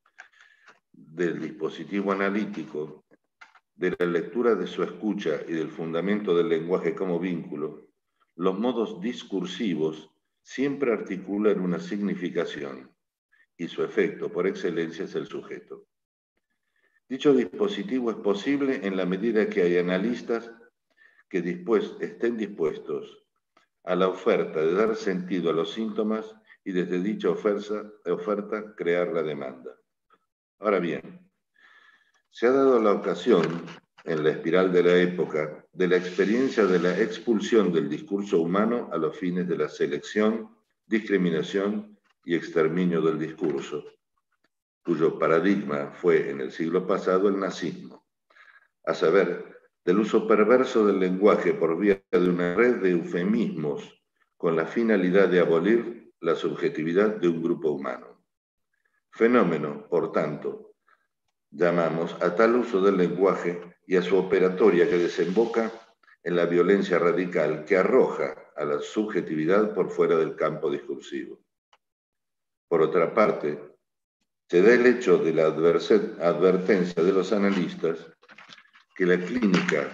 del dispositivo analítico, de la lectura de su escucha y del fundamento del lenguaje como vínculo. Los modos discursivos siempre articulan una significación y su efecto por excelencia es el sujeto. Dicho dispositivo es posible en la medida que hay analistas que después estén dispuestos a la oferta de dar sentido a los síntomas y desde dicha oferta, oferta crear la demanda. Ahora bien, se ha dado la ocasión, en la espiral de la época, de la experiencia de la expulsión del discurso humano a los fines de la selección, discriminación y exterminio del discurso, cuyo paradigma fue en el siglo pasado el nazismo, a saber, del uso perverso del lenguaje por vía de una red de eufemismos con la finalidad de abolir la subjetividad de un grupo humano. Fenómeno, por tanto, llamamos a tal uso del lenguaje y a su operatoria que desemboca en la violencia radical que arroja a la subjetividad por fuera del campo discursivo. Por otra parte, se da el hecho de la advertencia de los analistas que la clínica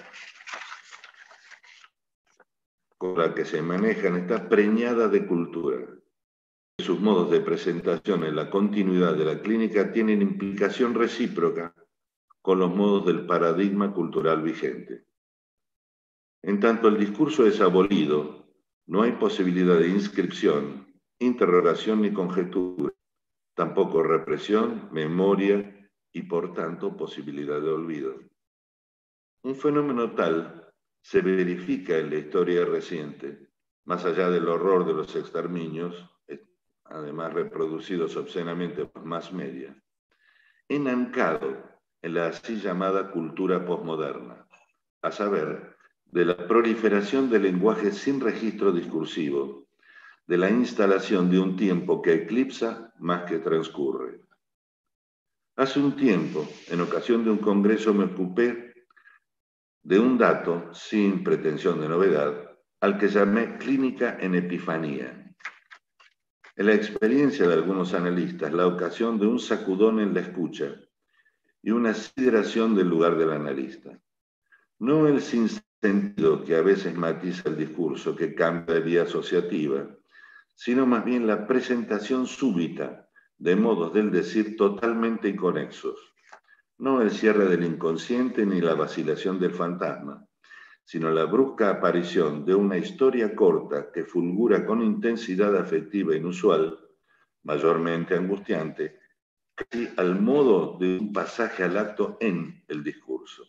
con la que se manejan está preñada de cultura. Sus modos de presentación en la continuidad de la clínica tienen implicación recíproca con los modos del paradigma cultural vigente. En tanto el discurso es abolido, no hay posibilidad de inscripción, interrogación ni conjetura, tampoco represión, memoria y por tanto posibilidad de olvido. Un fenómeno tal se verifica en la historia reciente, más allá del horror de los exterminios, además reproducidos obscenamente por más media, enancado en la así llamada cultura posmoderna, a saber, de la proliferación del lenguaje sin registro discursivo, de la instalación de un tiempo que eclipsa más que transcurre. Hace un tiempo, en ocasión de un congreso, me ocupé de un dato, sin pretensión de novedad, al que llamé clínica en epifanía. En la experiencia de algunos analistas, la ocasión de un sacudón en la escucha y una sideración del lugar del analista. No el sinsentido que a veces matiza el discurso, que cambia de vía asociativa, sino más bien la presentación súbita de modos del decir totalmente inconexos. No el cierre del inconsciente ni la vacilación del fantasma, sino la brusca aparición de una historia corta que fulgura con intensidad afectiva inusual, mayormente angustiante, casi al modo de un pasaje al acto en el discurso.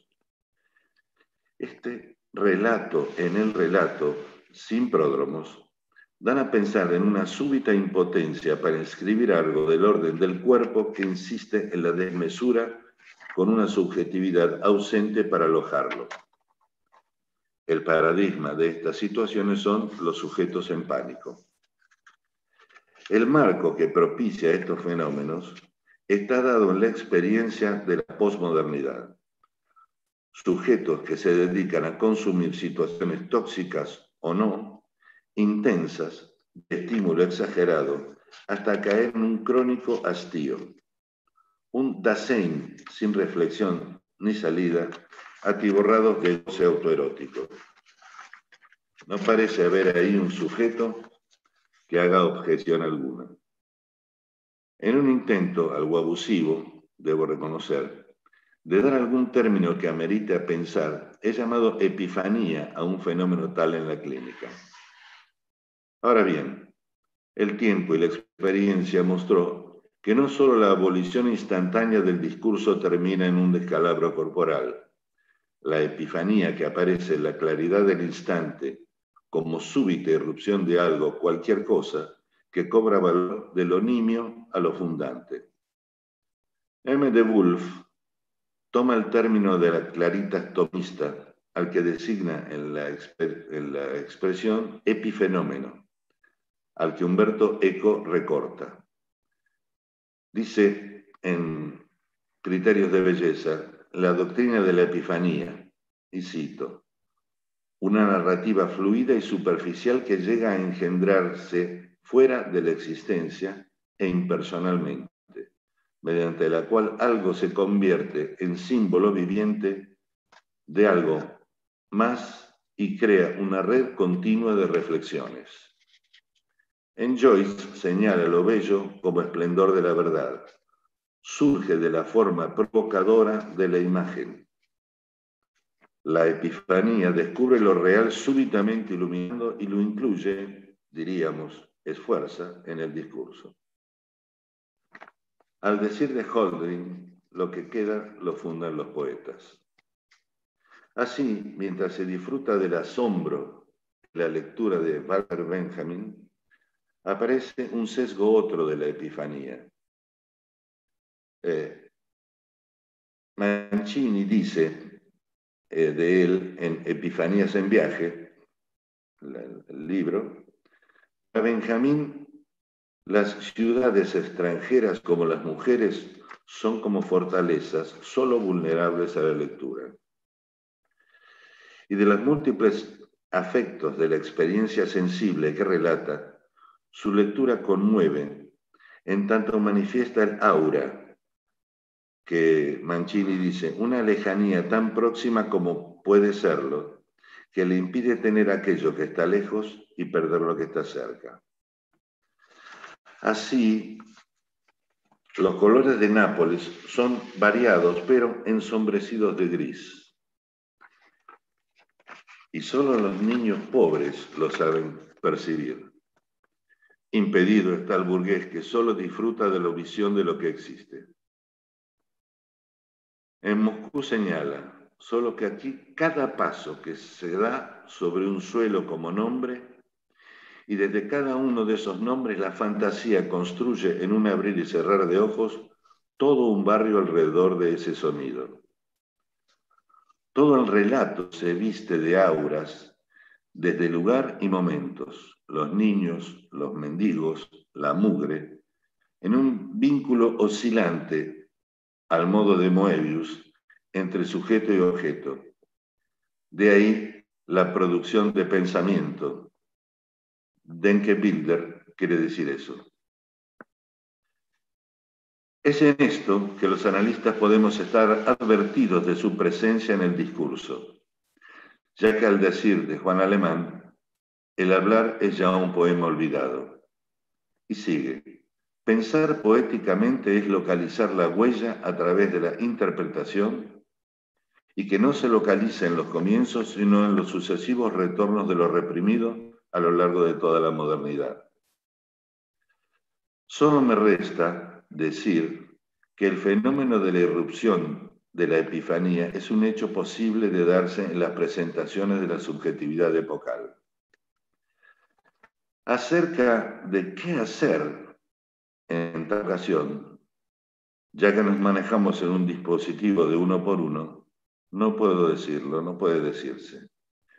Este relato en el relato, sin pródromos, dan a pensar en una súbita impotencia para escribir algo del orden del cuerpo que insiste en la desmesura con una subjetividad ausente para alojarlo. El paradigma de estas situaciones son los sujetos en pánico. El marco que propicia estos fenómenos está dado en la experiencia de la posmodernidad. Sujetos que se dedican a consumir situaciones tóxicas o no, intensas, de estímulo exagerado, hasta caer en un crónico hastío. un Dasein sin reflexión ni salida, atiborrado de goce autoerótico. No parece haber ahí un sujeto que haga objeción alguna. En un intento, algo abusivo, debo reconocer, de dar algún término que amerite a pensar, he llamado epifanía a un fenómeno tal en la clínica. Ahora bien, el tiempo y la experiencia mostró que no solo la abolición instantánea del discurso termina en un descalabro corporal. La epifanía que aparece en la claridad del instante como súbita irrupción de algo, cualquier cosa, que cobra valor de lo nimio a lo fundante. M. de Wolf toma el término de la clarita tomista, al que designa en la, en la expresión epifenómeno, al que Humberto Eco recorta. Dice en Criterios de Belleza, la doctrina de la epifanía, y cito, una narrativa fluida y superficial que llega a engendrarse fuera de la existencia e impersonalmente, mediante la cual algo se convierte en símbolo viviente de algo más y crea una red continua de reflexiones. En Joyce señala lo bello como esplendor de la verdad. Surge de la forma provocadora de la imagen. La epifanía descubre lo real súbitamente iluminando y lo incluye, diríamos, esfuerza en el discurso. Al decir de Holdring, lo que queda lo fundan los poetas. Así, mientras se disfruta del asombro de la lectura de Walter Benjamin, aparece un sesgo otro de la epifanía. Eh, Mancini dice eh, de él en Epifanías en viaje, la, el libro, a Benjamín, las ciudades extranjeras como las mujeres son como fortalezas solo vulnerables a la lectura. Y de los múltiples afectos de la experiencia sensible que relata, su lectura conmueve, en tanto manifiesta el aura, que Mancini dice, una lejanía tan próxima como puede serlo, que le impide tener aquello que está lejos y perder lo que está cerca. Así, los colores de Nápoles son variados, pero ensombrecidos de gris. Y solo los niños pobres lo saben percibir. Impedido está el burgués que solo disfruta de la visión de lo que existe. En Moscú señala, solo que aquí cada paso que se da sobre un suelo como nombre, y desde cada uno de esos nombres la fantasía construye en un abrir y cerrar de ojos todo un barrio alrededor de ese sonido. Todo el relato se viste de auras desde lugar y momentos, los niños, los mendigos, la mugre, en un vínculo oscilante al modo de Moebius entre sujeto y objeto. De ahí la producción de pensamiento. Denke-Bilder quiere decir eso. Es en esto que los analistas podemos estar advertidos de su presencia en el discurso, ya que al decir de Juan Alemán, el hablar es ya un poema olvidado. Y sigue, pensar poéticamente es localizar la huella a través de la interpretación y que no se localiza en los comienzos, sino en los sucesivos retornos de lo reprimido a lo largo de toda la modernidad. Solo me resta decir que el fenómeno de la irrupción de la epifanía es un hecho posible de darse en las presentaciones de la subjetividad epocal. Acerca de qué hacer en tal ocasión, ya que nos manejamos en un dispositivo de uno por uno, no puedo decirlo, no puede decirse.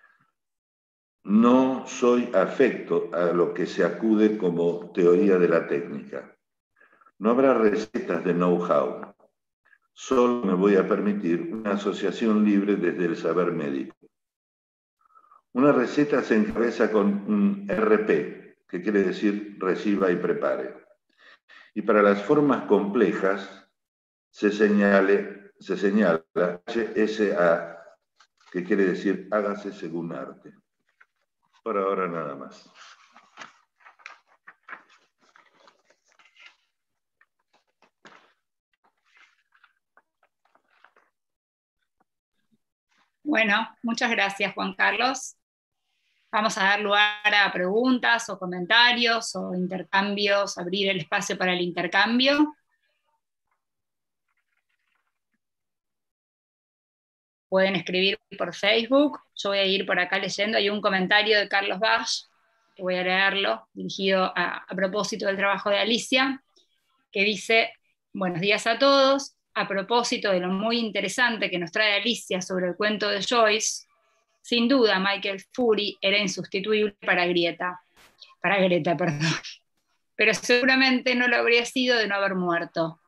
No soy afecto a lo que se acude como teoría de la técnica. No habrá recetas de know-how. Solo me voy a permitir una asociación libre desde el saber médico. Una receta se encabeza con un R P, que quiere decir reciba y prepare. Y para las formas complejas, se señale, se señala S A, que quiere decir hágase según arte. Por ahora nada más. Bueno, muchas gracias, Juan Carlos. Vamos a dar lugar a preguntas o comentarios o intercambios, abrir el espacio para el intercambio. Pueden escribir por Facebook. Yo voy a ir por acá leyendo. Hay un comentario de Carlos Bach, que voy a leerlo, dirigido a, a propósito del trabajo de Alicia, que dice: buenos días a todos. A propósito de lo muy interesante que nos trae Alicia sobre el cuento de Joyce, sin duda Michael Fury era insustituible para Greta, para Greta, perdón. Pero seguramente no lo habría sido de no haber muerto.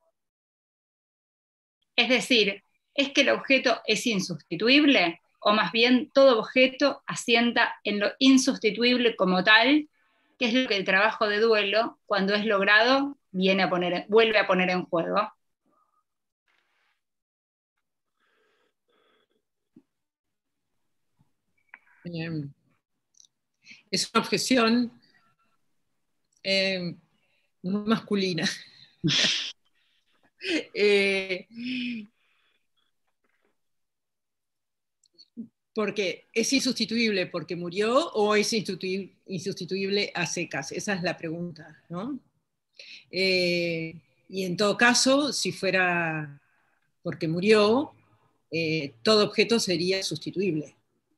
Es decir, ¿es que el objeto es insustituible? O más bien todo objeto asienta en lo insustituible como tal, que es lo que el trabajo de duelo, cuando es logrado, viene a poner, vuelve a poner en juego. Eh, es una objeción eh, muy masculina. eh, porque es insustituible porque murió o es insustituible, insustituible a secas. Esa es la pregunta, ¿no? Eh, y en todo caso, si fuera porque murió, eh, todo objeto sería sustituible.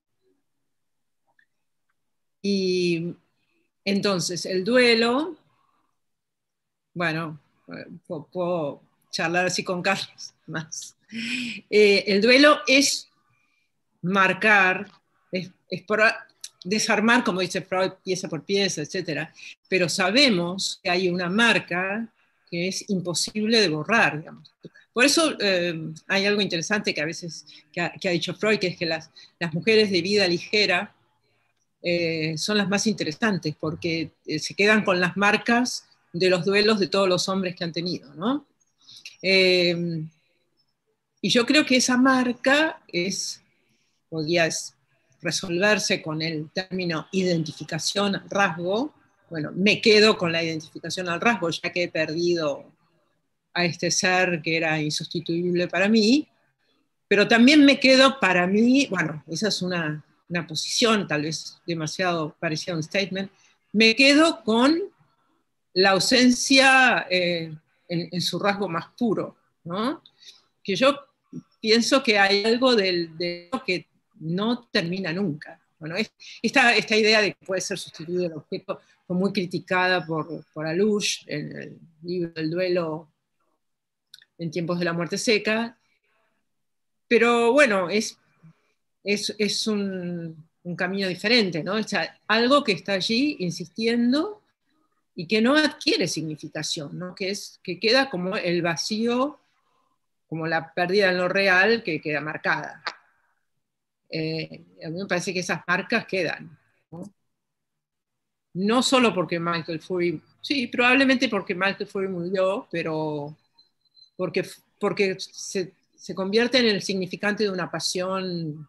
Y entonces el duelo, bueno, puedo, puedo charlar así con Carlos más. Eh, el duelo es marcar, es, es por, desarmar, como dice Freud, pieza por pieza, etcétera. Pero sabemos que hay una marca que es imposible de borrar, digamos. Por eso eh, hay algo interesante que a veces que ha, que ha dicho Freud, que es que las, las mujeres de vida ligera eh, son las más interesantes, porque eh, se quedan con las marcas de los duelos de todos los hombres que han tenido, ¿no? Eh, y yo creo que esa marca es, podría resolverse con el término identificación al rasgo. Bueno, me quedo con la identificación al rasgo, ya que he perdido a este ser que era insustituible para mí, pero también me quedo para mí, bueno, esa es una, una posición tal vez demasiado parecida a un statement, me quedo con la ausencia eh, en, en su rasgo más puro, ¿no? Que yo pienso que hay algo del, de que no termina nunca. Bueno, esta, esta idea de que puede ser sustituido el objeto fue muy criticada por, por Alush en el libro del duelo en tiempos de la muerte seca, pero bueno, es, es, es un, un camino diferente, ¿no? O sea, algo que está allí insistiendo y que no adquiere significación, ¿no? Que, es, que queda como el vacío, como la pérdida en lo real que queda marcada. Eh, a mí me parece que esas marcas quedan, ¿no? No solo porque Michael Fury, sí, probablemente porque Michael Fury murió, pero porque, porque se, se convierte en el significante de una pasión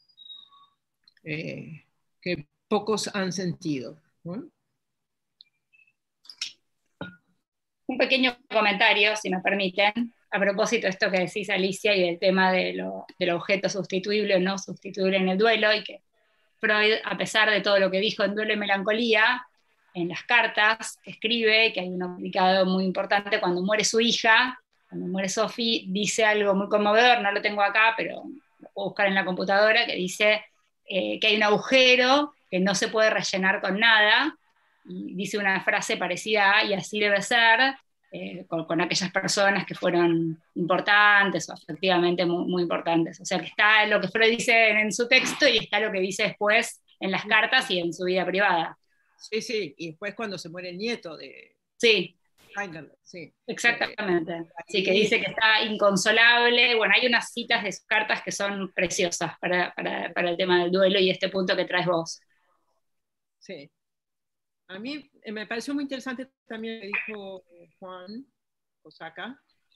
eh, que pocos han sentido, ¿no? Un pequeño comentario, si me permiten, a propósito de esto que decís, Alicia, y del tema de lo, del objeto sustituible o no sustituible en el duelo, y que Freud, a pesar de todo lo que dijo en Duelo y Melancolía, en las cartas que escribe, que hay uno publicado muy importante, cuando muere su hija, cuando muere Sophie, dice algo muy conmovedor, no lo tengo acá, pero lo puedo buscar en la computadora, que dice eh, que hay un agujero que no se puede rellenar con nada, y dice una frase parecida a, y así debe ser, eh, con, con aquellas personas que fueron importantes o afectivamente muy, muy importantes. O sea que está lo que Freud dice en, en su texto y está lo que dice después en las cartas y en su vida privada. Sí, sí, y después cuando se muere el nieto de... Sí. Sí, exactamente. Eh, sí, que dice que está inconsolable. Bueno, hay unas citas de sus cartas que son preciosas para, para, para el tema del duelo y este punto que traes vos. Sí. A mí me pareció muy interesante también lo que dijo Juan Cosaca,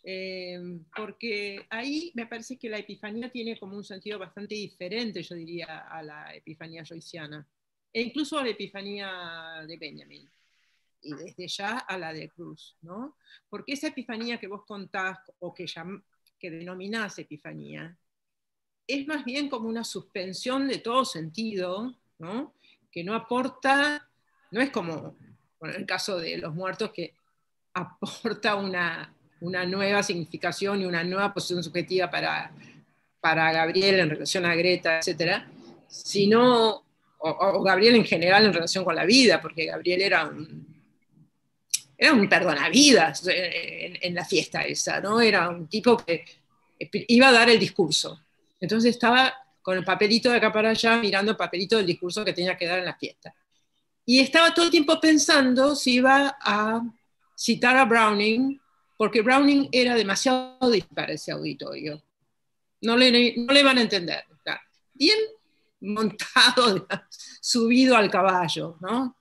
Eh, porque ahí me parece que la epifanía tiene como un sentido bastante diferente, yo diría, a la epifanía joyciana, e incluso a la epifanía de Benjamin, y desde ya a la de Cruz, ¿no? Porque esa epifanía que vos contás, o que, llam, que denominás epifanía, es más bien como una suspensión de todo sentido, ¿no? Que no aporta, no es como, bueno, en el caso de los muertos, que aporta una, una nueva significación y una nueva posición subjetiva para, para Gabriel en relación a Greta, etcétera, sino, o, o Gabriel en general en relación con la vida, porque Gabriel era un, era un perdonavidas en, en la fiesta esa, ¿no? Era un tipo que iba a dar el discurso. Entonces estaba con el papelito de acá para allá, mirando el papelito del discurso que tenía que dar en la fiesta. Y estaba todo el tiempo pensando si iba a citar a Browning, porque Browning era demasiado difícil para ese auditorio. No le, no le van a entender. Está bien montado, subido al caballo, ¿no?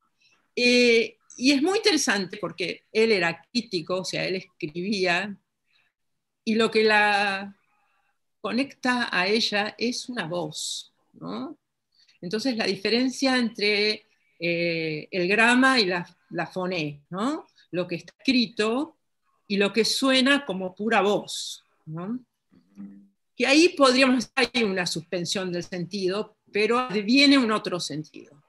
Eh, y es muy interesante porque él era crítico, o sea, él escribía, y lo que la conecta a ella es una voz, ¿no? Entonces la diferencia entre eh, el grama y la, la foné, ¿no? Lo que está escrito y lo que suena como pura voz, ¿no? Que ahí podríamos, hay una suspensión del sentido, pero viene un otro sentido.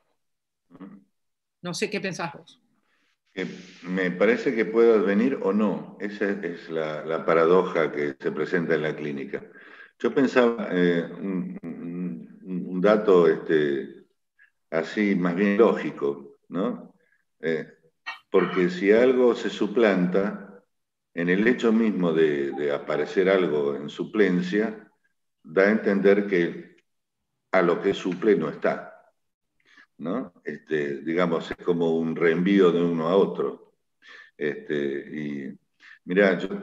No sé qué pensás vos. Que me parece que puede advenir o no. Esa es la, la paradoja que se presenta en la clínica. Yo pensaba eh, un, un, un dato este, así más bien lógico, ¿no? Eh, porque si algo se suplanta, en el hecho mismo de, de aparecer algo en suplencia, da a entender que a lo que suple no está, ¿no? Este, digamos, es como un reenvío de uno a otro. Este, y mirá, yo,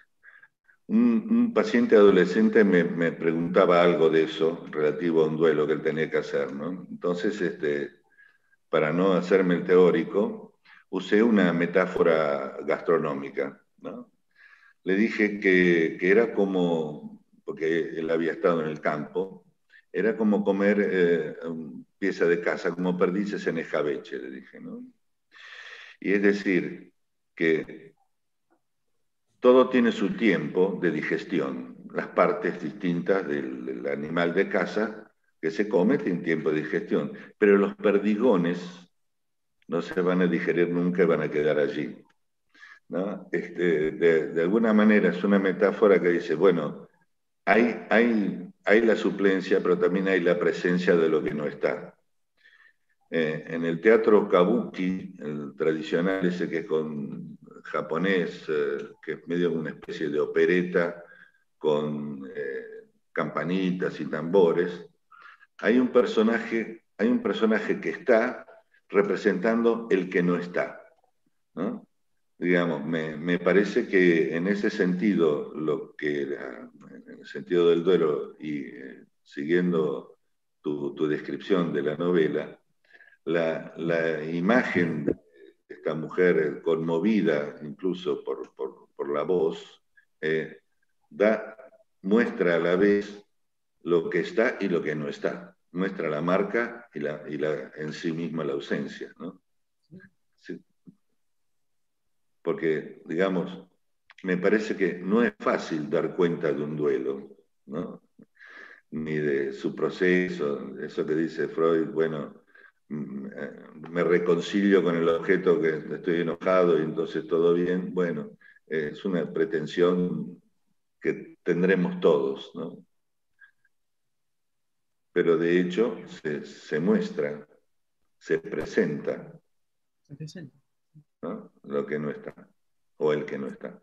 un, un paciente adolescente me, me preguntaba algo de eso relativo a un duelo que él tenía que hacer, ¿no? Entonces, este, para no hacerme el teórico, usé una metáfora gastronómica, ¿no? Le dije que, que era como, porque él había estado en el campo, era como comer eh, pieza de casa, como perdices en escabeche, le dije, ¿no? Y es decir, que todo tiene su tiempo de digestión. Las partes distintas del, del animal de caza que se come tienen tiempo de digestión, pero los perdigones no se van a digerir nunca y van a quedar allí, ¿no? Este, de, de alguna manera es una metáfora que dice, bueno, hay, hay, hay la suplencia, pero también hay la presencia de lo que no está. Eh, en el teatro kabuki, el tradicional ese que es con japonés, eh, que es medio una especie de opereta con eh, campanitas y tambores, hay un personaje, hay un personaje que está representando el que no está, ¿no? Digamos, me, me parece que en ese sentido, lo que, en el sentido del duelo y eh, siguiendo tu, tu descripción de la novela, la, la imagen de esta mujer conmovida incluso por, por, por la voz, eh, da, muestra a la vez lo que está y lo que no está. Muestra la marca y, la, y la, en sí misma la ausencia, ¿no? Sí. Porque, digamos, me parece que no es fácil dar cuenta de un duelo, ¿no? Ni de su proceso, eso que dice Freud, bueno, me reconcilio con el objeto que estoy enojado y entonces todo bien. Bueno, es una pretensión que tendremos todos, ¿no? Pero de hecho se, se muestra, se presenta, Se presenta, ¿no? Lo que no está, o el que no está.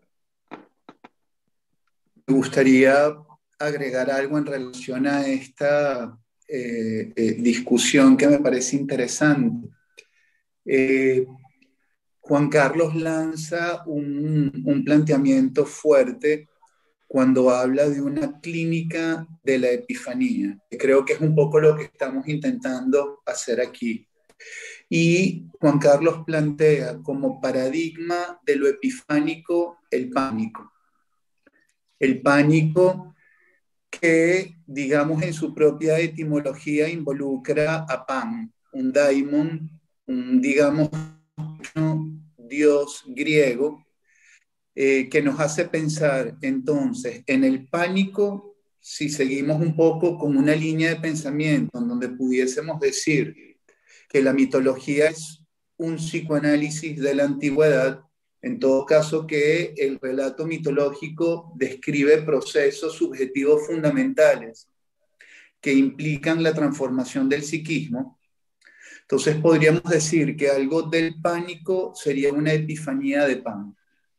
Me gustaría agregar algo en relación a esta eh, eh, discusión que me parece interesante. Eh, Juan Carlos lanza un, un planteamiento fuerte cuando habla de una clínica de la epifanía, que creo que es un poco lo que estamos intentando hacer aquí. Y Juan Carlos plantea como paradigma de lo epifánico el pánico. El pánico que, digamos, en su propia etimología involucra a Pan, un daimon, un, digamos, dios griego, eh, que nos hace pensar entonces en el pánico, si seguimos un poco con una línea de pensamiento en donde pudiésemos decir que la mitología es un psicoanálisis de la antigüedad, en todo caso que el relato mitológico describe procesos subjetivos fundamentales que implican la transformación del psiquismo. Entonces podríamos decir que algo del pánico sería una epifanía de Pan.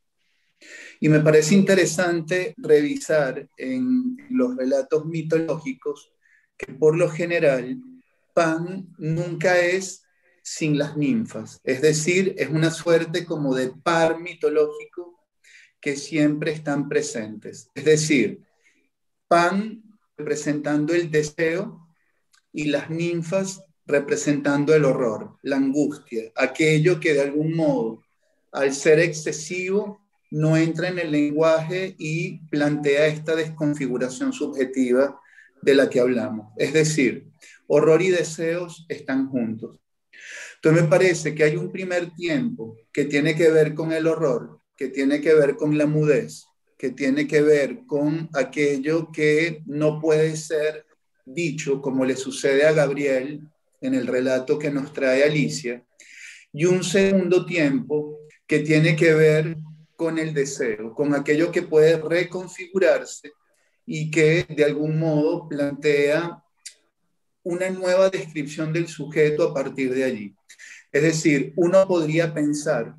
Y me parece interesante revisar en los relatos mitológicos que por lo general Pan nunca es sin las ninfas, es decir, es una suerte como de par mitológico que siempre están presentes. Es decir, Pan representando el deseo y las ninfas representando el horror, la angustia, aquello que de algún modo, al ser excesivo, no entra en el lenguaje y plantea esta desconfiguración subjetiva de la que hablamos. Es decir, horror y deseos están juntos. Entonces me parece que hay un primer tiempo que tiene que ver con el horror, que tiene que ver con la mudez, que tiene que ver con aquello que no puede ser dicho, como le sucede a Gabriel en el relato que nos trae Alicia, y un segundo tiempo que tiene que ver con el deseo, con aquello que puede reconfigurarse y que de algún modo plantea una nueva descripción del sujeto a partir de allí. Es decir, uno podría pensar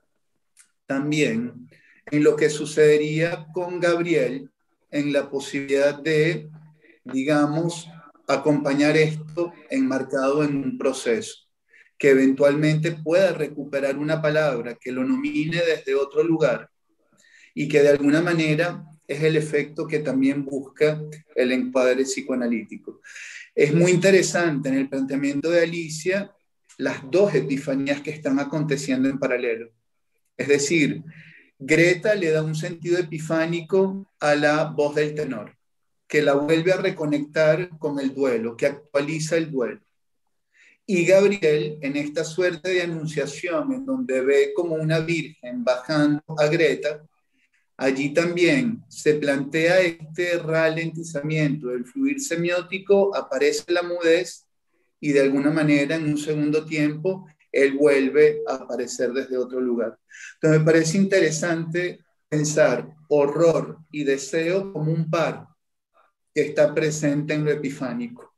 también en lo que sucedería con Gabriel en la posibilidad de, digamos, acompañar esto enmarcado en un proceso, que eventualmente pueda recuperar una palabra que lo nomine desde otro lugar y que de alguna manera es el efecto que también busca el encuadre psicoanalítico. Es muy interesante en el planteamiento de Alicia las dos epifanías que están aconteciendo en paralelo. Es decir, Greta le da un sentido epifánico a la voz del tenor, que la vuelve a reconectar con el duelo, que actualiza el duelo. Y Gabriel, en esta suerte de anunciación, en donde ve como una virgen bajando a Greta, allí también se plantea este ralentizamiento del fluir semiótico, aparece la mudez y de alguna manera en un segundo tiempo él vuelve a aparecer desde otro lugar. Entonces me parece interesante pensar horror y deseo como un par que está presente en lo epifánico.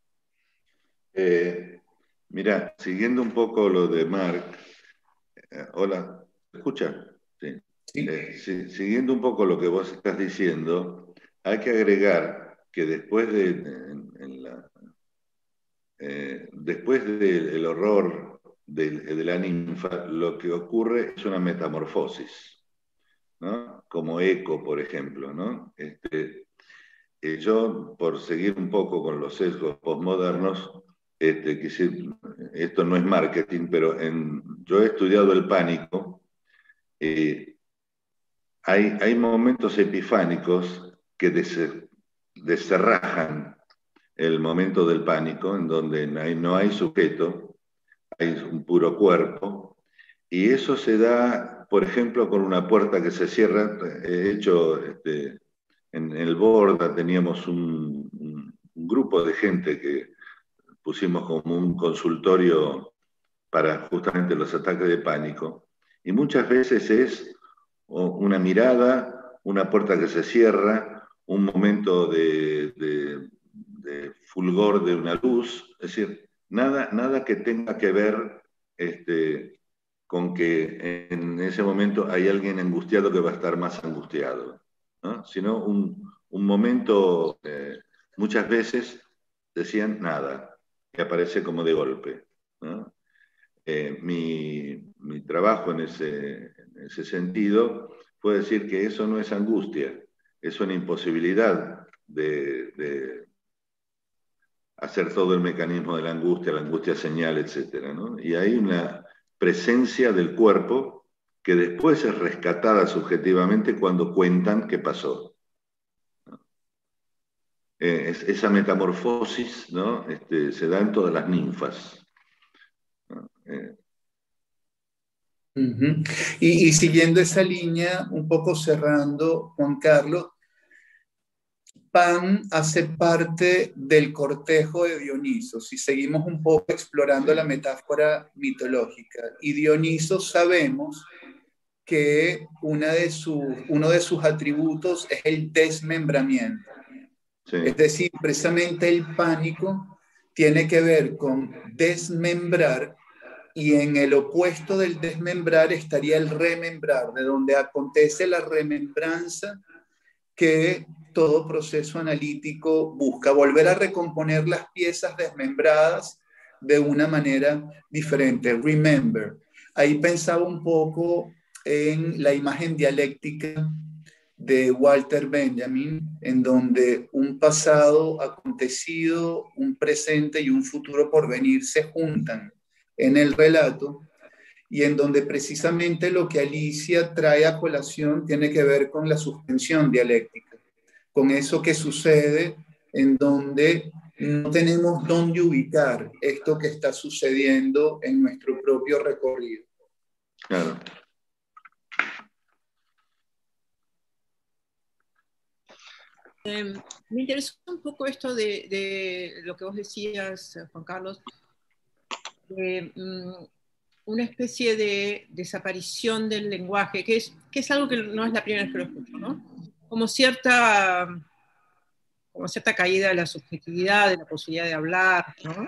Eh, mira, siguiendo un poco lo de Marc, eh, hola, ¿me escucha? Sí. ¿Sí? Eh, si, siguiendo un poco lo que vos estás diciendo, hay que agregar que después de, en, en la, eh, después del horror de, de la ninfa, lo que ocurre es una metamorfosis, ¿no? Como Eco, por ejemplo, ¿no? Este, eh, yo, por seguir un poco con los sesgos postmodernos, este, que si, esto no es marketing, pero en, yo he estudiado el pánico. Eh, hay, hay momentos epifánicos que des, descerrajan el momento del pánico, en donde no hay, no hay sujeto, hay un puro cuerpo, y eso se da, por ejemplo, con una puerta que se cierra. He hecho, este, en el Borda teníamos un, un, un grupo de gente que pusimos como un consultorio para justamente los ataques de pánico, y muchas veces es una mirada, una puerta que se cierra, un momento de, de, de fulgor de una luz, es decir, nada, nada que tenga que ver este, con que en ese momento hay alguien angustiado que va a estar más angustiado, ¿no? Sino un, un momento, eh, muchas veces decían nada, que aparece como de golpe, ¿no? Eh, mi, mi trabajo en ese, en ese sentido fue decir que eso no es angustia, es una imposibilidad de, de hacer todo el mecanismo de la angustia, la angustia señal, etcétera, ¿no? Y hay una presencia del cuerpo que después es rescatada subjetivamente cuando cuentan qué pasó. eh, es, esa metamorfosis, ¿no? Este, se da en todas las ninfas, ¿no? Eh, Uh-huh. Y, y siguiendo esa línea, un poco cerrando, Juan Carlos, Pan hace parte del cortejo de Dioniso, si seguimos un poco explorando la metáfora mitológica. Y Dioniso sabemos que una de sus, uno de sus atributos es el desmembramiento. Sí. Es decir, precisamente el pánico tiene que ver con desmembrar, y en el opuesto del desmembrar estaría el remembrar, de donde acontece la remembranza que todo proceso analítico busca, volver a recomponer las piezas desmembradas de una manera diferente. Remember. Ahí pensaba un poco en la imagen dialéctica de Walter Benjamin, en donde un pasado acontecido, un presente y un futuro por venir se juntan en el relato, y en donde precisamente lo que Alicia trae a colación tiene que ver con la suspensión dialéctica, con eso que sucede en donde no tenemos dónde ubicar esto que está sucediendo en nuestro propio recorrido. Claro. Eh, me interesó un poco esto de, de lo que vos decías, Juan Carlos, de um, una especie de desaparición del lenguaje, que es, que es algo que no es la primera vez que lo escucho, ¿no? Como cierta, como cierta caída de la subjetividad, de la posibilidad de hablar, ¿no?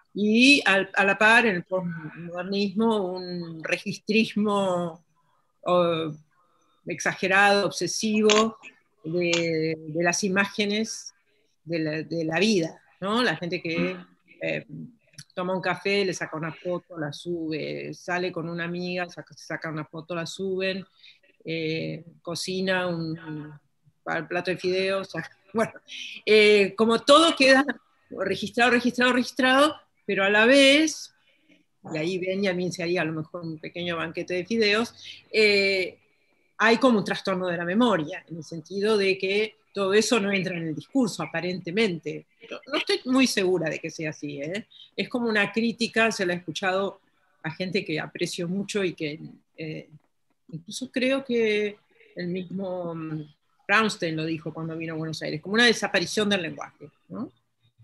Y al, a la par, en el postmodernismo, un registrismo oh, exagerado, obsesivo, de, de las imágenes de la, de la vida, ¿no? La gente que eh, toma un café, le saca una foto, la sube, sale con una amiga, saca, saca una foto, la suben, eh, cocina un, un plato de fideos, bueno, eh, como todo queda registrado, registrado, registrado, pero a la vez, y ahí Benjamin se haría a lo mejor un pequeño banquete de fideos, eh, hay como un trastorno de la memoria, en el sentido de que todo eso no entra en el discurso, aparentemente. Yo no estoy muy segura de que sea así, ¿eh? Es como una crítica, se la he escuchado a gente que aprecio mucho y que eh, incluso creo que el mismo Brownstein lo dijo cuando vino a Buenos Aires, como una desaparición del lenguaje, ¿no?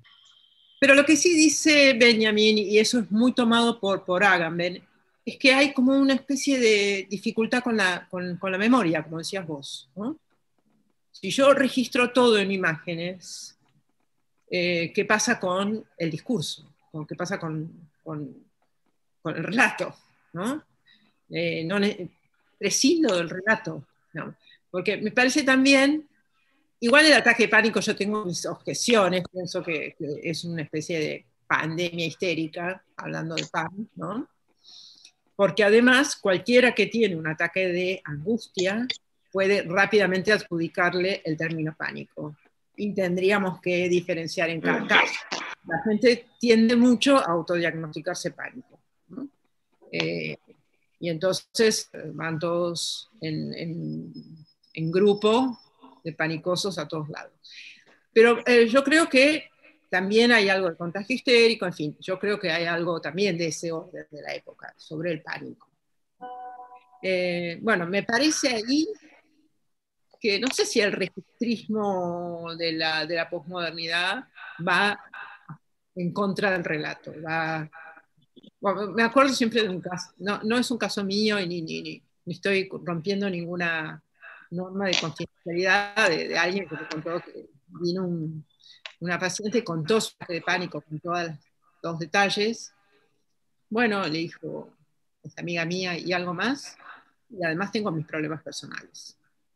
Pero lo que sí dice Benjamin, y eso es muy tomado por, por Agamben, es que hay como una especie de dificultad con la, con, con la memoria, como decías vos, ¿no? Si yo registro todo en imágenes, eh, ¿qué pasa con el discurso? ¿Qué pasa con, con, con el relato? ¿No? Eh, no prescindo del relato, ¿no? Porque me parece también, igual el ataque de pánico yo tengo mis objeciones, pienso que, que es una especie de pandemia histérica, hablando de pan, ¿no? Porque además cualquiera que tiene un ataque de angustia puede rápidamente adjudicarle el término pánico. Y tendríamos que diferenciar en cada caso. La gente tiende mucho a autodiagnosticarse pánico, ¿no? Eh, y entonces van todos en, en, en grupo de panicosos a todos lados. Pero eh, yo creo que también hay algo de contagio histérico, en fin, yo creo que hay algo también de ese orden de la época, sobre el pánico. Eh, bueno, me parece ahí que no sé si el registrismo de la, de la posmodernidad va en contra del relato. Va, bueno, me acuerdo siempre de un caso, no, no es un caso mío y ni, ni, ni, ni estoy rompiendo ninguna norma de confidencialidad de, de alguien que me contó que vino un, una paciente con todo su ataque de pánico, con todos los detalles. Bueno, le dijo, es amiga mía y algo más, y además tengo mis problemas personales.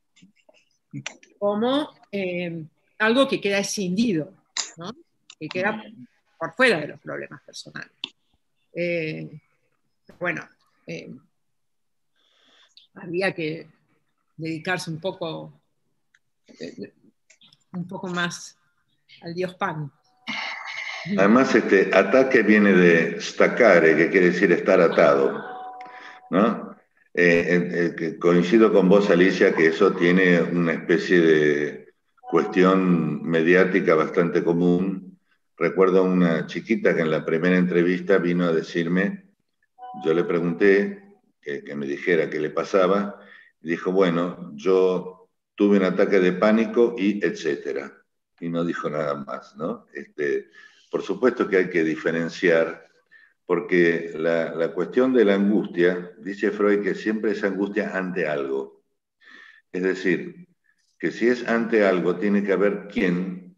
Como eh, algo que queda escindido, ¿no? Que queda por fuera de los problemas personales. Eh, bueno, eh, había que dedicarse un poco, eh, un poco más al dios Pan. Además, este ataque viene de staccare, que quiere decir estar atado, ¿no? Eh, eh, eh, coincido con vos, Alicia, que eso tiene una especie de cuestión mediática bastante común. Recuerdo a una chiquita que en la primera entrevista vino a decirme, yo le pregunté que, que me dijera qué le pasaba, y dijo, bueno, yo tuve un ataque de pánico y etcétera. Y no dijo nada más, ¿no? Este, por supuesto que hay que diferenciar, porque la, la cuestión de la angustia, dice Freud que siempre es angustia ante algo. Es decir, que si es ante algo, tiene que haber quien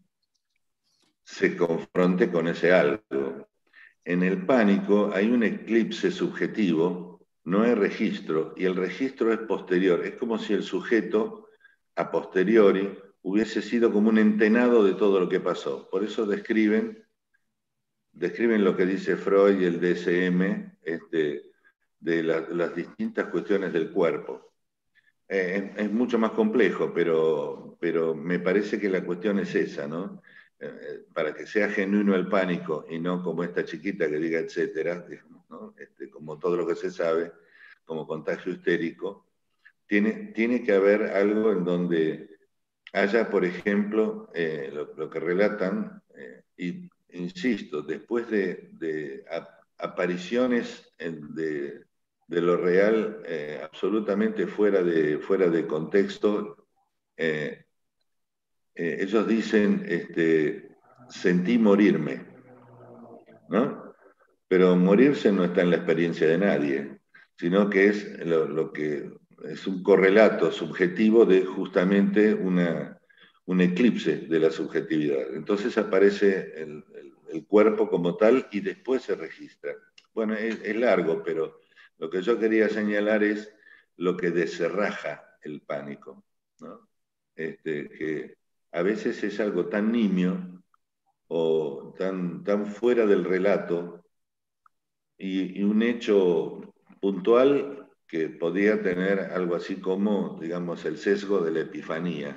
se confronte con ese algo. En el pánico hay un eclipse subjetivo, no hay registro, y el registro es posterior. Es como si el sujeto, a posteriori, hubiese sido como un entenado de todo lo que pasó. Por eso describen, describen lo que dice Freud y el D S M, este, de la, las distintas cuestiones del cuerpo. Eh, es, es mucho más complejo, pero, pero me parece que la cuestión es esa, ¿no? Eh, para que sea genuino el pánico y no como esta chiquita que diga etcétera, ¿no? Este, como todo lo que se sabe, como contagio histérico, tiene, tiene que haber algo en donde haya, por ejemplo, eh, lo, lo que relatan, eh, y insisto, después de, de ap apariciones en, de, de lo real eh, absolutamente fuera de, fuera de contexto, eh, eh, ellos dicen, este, sentí morirme, ¿no? Pero morirse no está en la experiencia de nadie, sino que es lo, lo que es un correlato subjetivo de justamente una, un eclipse de la subjetividad. Entonces aparece el, el, el cuerpo como tal y después se registra. Bueno, es, es largo, pero lo que yo quería señalar es lo que desenraja el pánico, ¿no? Este, que a veces es algo tan nimio o tan, tan fuera del relato y, y un hecho puntual que podía tener algo así como, digamos, el sesgo de la epifanía.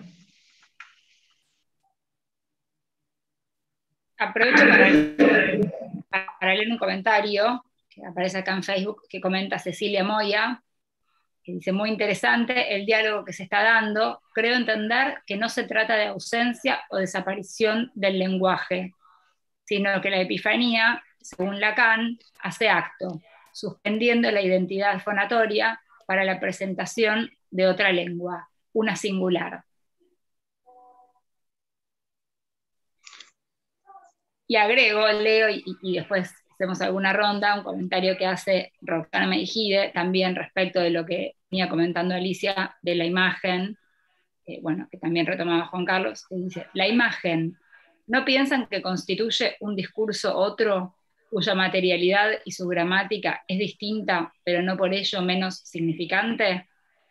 Aprovecho para, para leer un comentario que aparece acá en Facebook que comenta Cecilia Moya, que dice, muy interesante el diálogo que se está dando, creo entender que no se trata de ausencia o desaparición del lenguaje, sino que la epifanía, según Lacan, hace acto, suspendiendo la identidad fonatoria para la presentación de otra lengua, una singular. Y agrego, leo y, y después hacemos alguna ronda, un comentario que hace Roxana Meijide, también respecto de lo que venía comentando Alicia de la imagen, eh, bueno, que también retomaba Juan Carlos, que dice, la imagen, ¿no piensan que constituye un discurso otro, cuya materialidad y su gramática es distinta, pero no por ello menos significante?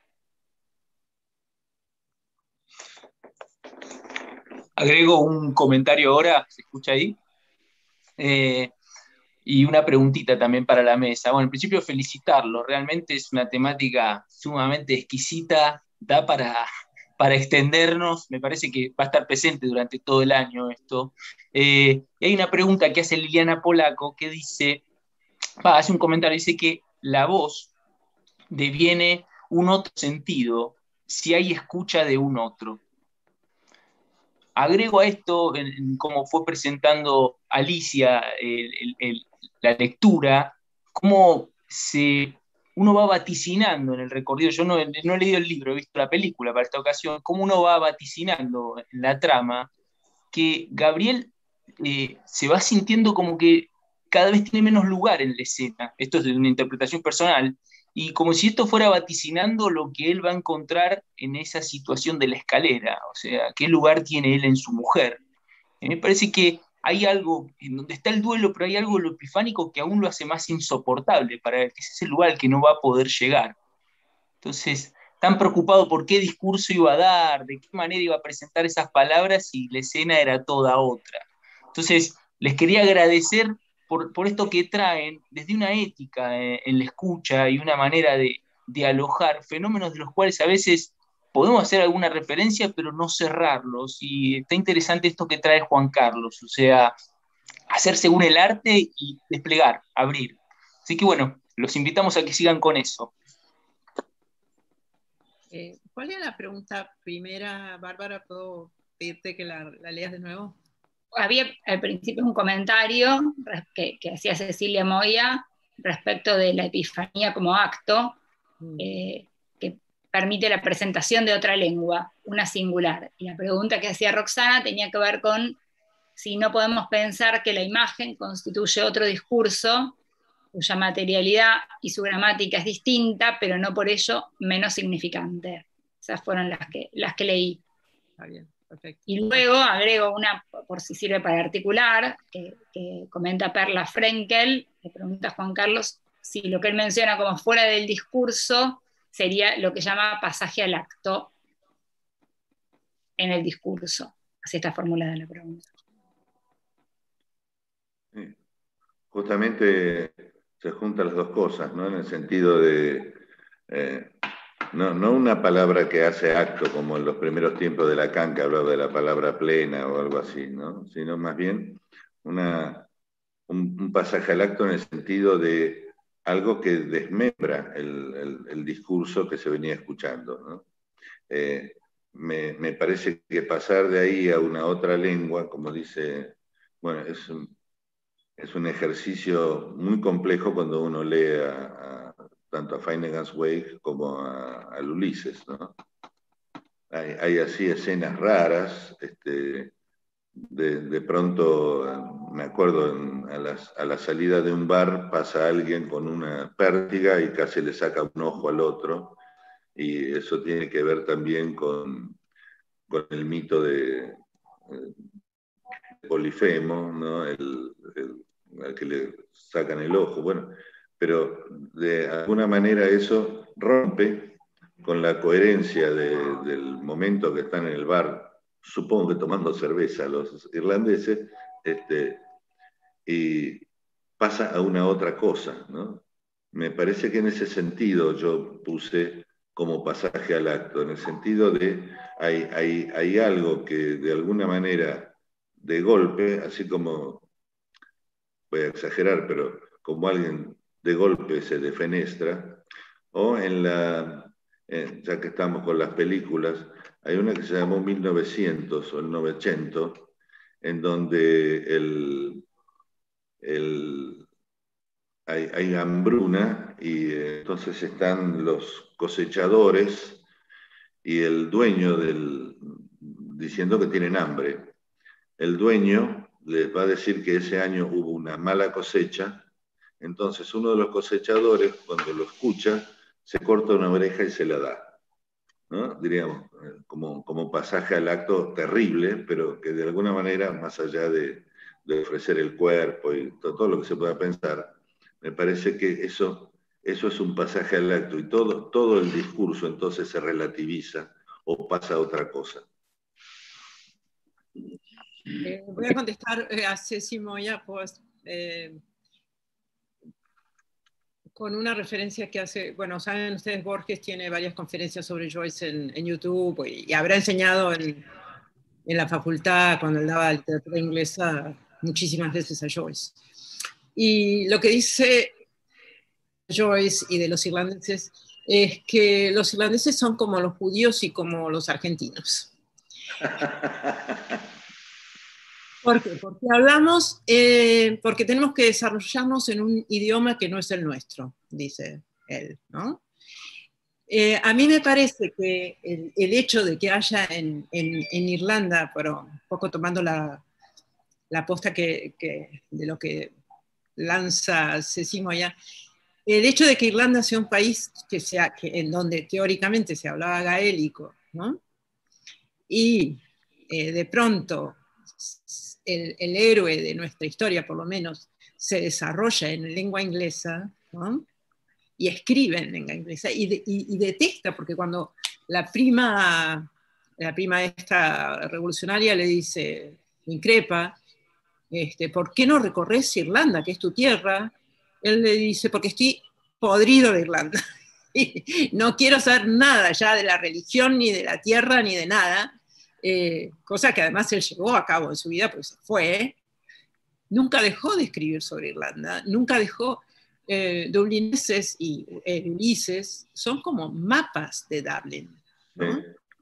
Agrego un comentario ahora, ¿se escucha ahí? Eh, y una preguntita también para la mesa. Bueno, en principio felicitarlo, realmente es una temática sumamente exquisita, da para, para extendernos, me parece que va a estar presente durante todo el año esto. Eh, y hay una pregunta que hace Liliana Polaco que dice, va, hace un comentario, dice que la voz deviene un otro sentido si hay escucha de un otro. Agrego a esto, en, en cómo fue presentando Alicia el, el, el, la lectura, cómo se, uno va vaticinando en el recorrido. Yo no, no he leído el libro, he visto la película para esta ocasión, cómo uno va vaticinando en la trama, que Gabriel eh, se va sintiendo como que cada vez tiene menos lugar en la escena. Esto es de una interpretación personal. Y como si esto fuera vaticinando lo que él va a encontrar en esa situación de la escalera, o sea, qué lugar tiene él en su mujer. Y me parece que hay algo en donde está el duelo, pero hay algo en lo epifánico que aún lo hace más insoportable para él, que es ese lugar al que no va a poder llegar. Entonces, tan preocupado por qué discurso iba a dar, de qué manera iba a presentar esas palabras y la escena era toda otra. Entonces, les quería agradecer Por, por esto que traen desde una ética eh, en la escucha y una manera de, de alojar fenómenos de los cuales a veces podemos hacer alguna referencia, pero no cerrarlos. Y está interesante esto que trae Juan Carlos, o sea, hacer según el arte y desplegar, abrir. Así que bueno, los invitamos a que sigan con eso. Eh, ¿Cuál era la pregunta primera, Bárbara? ¿Puedo pedirte que la, la leas de nuevo? Había al principio un comentario que, que hacía Cecilia Moya respecto de la epifanía como acto, Mm. eh, que permite la presentación de otra lengua, una singular. Y la pregunta que hacía Roxana tenía que ver con si no podemos pensar que la imagen constituye otro discurso cuya materialidad y su gramática es distinta, pero no por ello menos significante. Esas fueron las que, las que leí. Está bien, perfecto. Y luego agrego una, por si sirve para articular, que, que comenta Perla Frenkel, le pregunta a Juan Carlos si lo que él menciona como fuera del discurso sería lo que llama pasaje al acto en el discurso. Así está formulada la pregunta. Sí. Justamente se juntan las dos cosas, ¿no? En el sentido de, eh, no, no una palabra que hace acto, como en los primeros tiempos de Lacan, que hablaba de la palabra plena o algo así, ¿no? Sino más bien una, un, un pasaje al acto en el sentido de algo que desmembra el, el, el discurso que se venía escuchando, ¿no? Eh, me, me parece que pasar de ahí a una otra lengua, como dice, bueno, es un, es un ejercicio muy complejo cuando uno lee a, a, tanto a Finnegan's Wake como a, a Ulises, ¿no? Hay, hay así escenas raras, este, de, de pronto, me acuerdo, en, a, las, a la salida de un bar pasa alguien con una pértiga y casi le saca un ojo al otro, y eso tiene que ver también con, con el mito de, de Polifemo, ¿no? El, el, al que le sacan el ojo, bueno, pero de alguna manera eso rompe con la coherencia de, del momento que están en el bar, supongo que tomando cerveza los irlandeses, este, y pasa a una otra cosa, ¿no? Me parece que en ese sentido yo puse como pasaje al acto, en el sentido de hay, hay, hay algo que de alguna manera de golpe, así como, voy a exagerar, pero como alguien de golpe se defenestra, o en la, eh, ya que estamos con las películas, hay una que se llamó mil novecientos o el novecento, en donde el, el, hay, hay hambruna y eh, entonces están los cosechadores y el dueño del, diciendo que tienen hambre. El dueño les va a decir que ese año hubo una mala cosecha, entonces uno de los cosechadores, cuando lo escucha, se corta una oreja y se la da, ¿no? Diríamos, como, como pasaje al acto terrible, pero que de alguna manera, más allá de, de ofrecer el cuerpo y todo, todo lo que se pueda pensar, me parece que eso, eso es un pasaje al acto y todo, todo el discurso entonces se relativiza o pasa a otra cosa. Eh, voy a contestar eh, a Ceci Moya, pues, eh, con una referencia que hace, bueno, saben ustedes, Borges tiene varias conferencias sobre Joyce en, en YouTube y, y habrá enseñado en, en la facultad, cuando él daba literatura inglesa, muchísimas veces a Joyce. Y lo que dice Joyce y de los irlandeses es que los irlandeses son como los judíos y como los argentinos. ¿Por qué? Porque hablamos, eh, porque tenemos que desarrollarnos en un idioma que no es el nuestro, dice él, ¿no? Eh, a mí me parece que el, el hecho de que haya en, en, en Irlanda, pero un poco tomando la, la posta que, que, de lo que lanza Ceci Moya, el hecho de que Irlanda sea un país que sea, que, en donde teóricamente se hablaba gaélico, ¿no? Y eh, de pronto el, el héroe de nuestra historia, por lo menos, se desarrolla en lengua inglesa, ¿no? Y escribe en lengua inglesa, y, de, y, y detesta, porque cuando la prima, la prima esta revolucionaria le dice, le increpa, este, ¿por qué no recorres Irlanda, que es tu tierra? Él le dice, porque estoy podrido de Irlanda. No quiero saber nada ya de la religión, ni de la tierra, ni de nada. Eh, cosa que además él llevó a cabo en su vida, pues fue. Nunca dejó de escribir sobre Irlanda, nunca dejó. Eh, Dublineses y eh, Ulises son como mapas de Dublín, ¿no? Sí.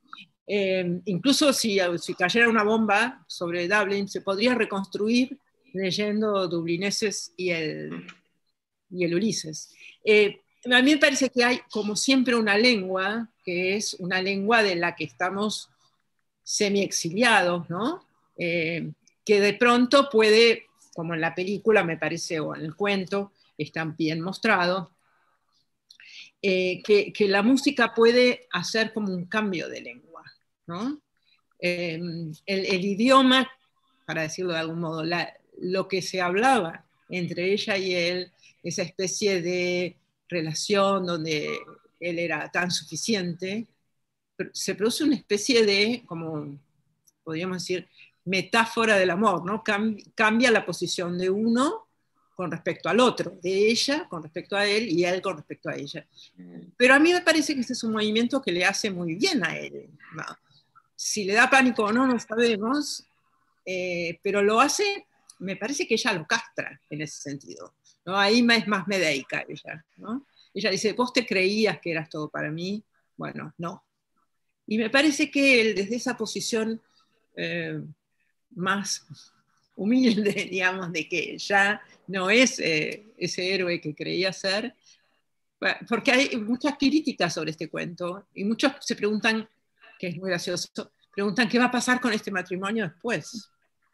Eh, incluso si, si cayera una bomba sobre Dublín, se podría reconstruir leyendo Dublineses y el, y el Ulises. Eh, a mí me parece que hay, como siempre, una lengua, que es una lengua de la que estamos semi-exiliados, ¿no? Eh, que de pronto puede, como en la película, me parece, o en el cuento, están bien mostrados, eh, que, que la música puede hacer como un cambio de lengua, ¿no? Eh, el, el idioma, para decirlo de algún modo, la, lo que se hablaba entre ella y él, esa especie de relación donde él era tan suficiente, se produce una especie de, como podríamos decir, metáfora del amor, ¿no? Cam cambia la posición de uno con respecto al otro, de ella con respecto a él y él con respecto a ella. Pero a mí me parece que ese es un movimiento que le hace muy bien a él, ¿no? Si le da pánico o no, no sabemos, eh, pero lo hace, me parece que ella lo castra en ese sentido, ¿no? Ahí es más medeica ella, ¿no? Ella dice, vos te creías que eras todo para mí, bueno, no. Y me parece que él, desde esa posición eh, más humilde, digamos, de que ya no es eh, ese héroe que creía ser, porque hay muchas críticas sobre este cuento, y muchos se preguntan, que es muy gracioso, preguntan qué va a pasar con este matrimonio después.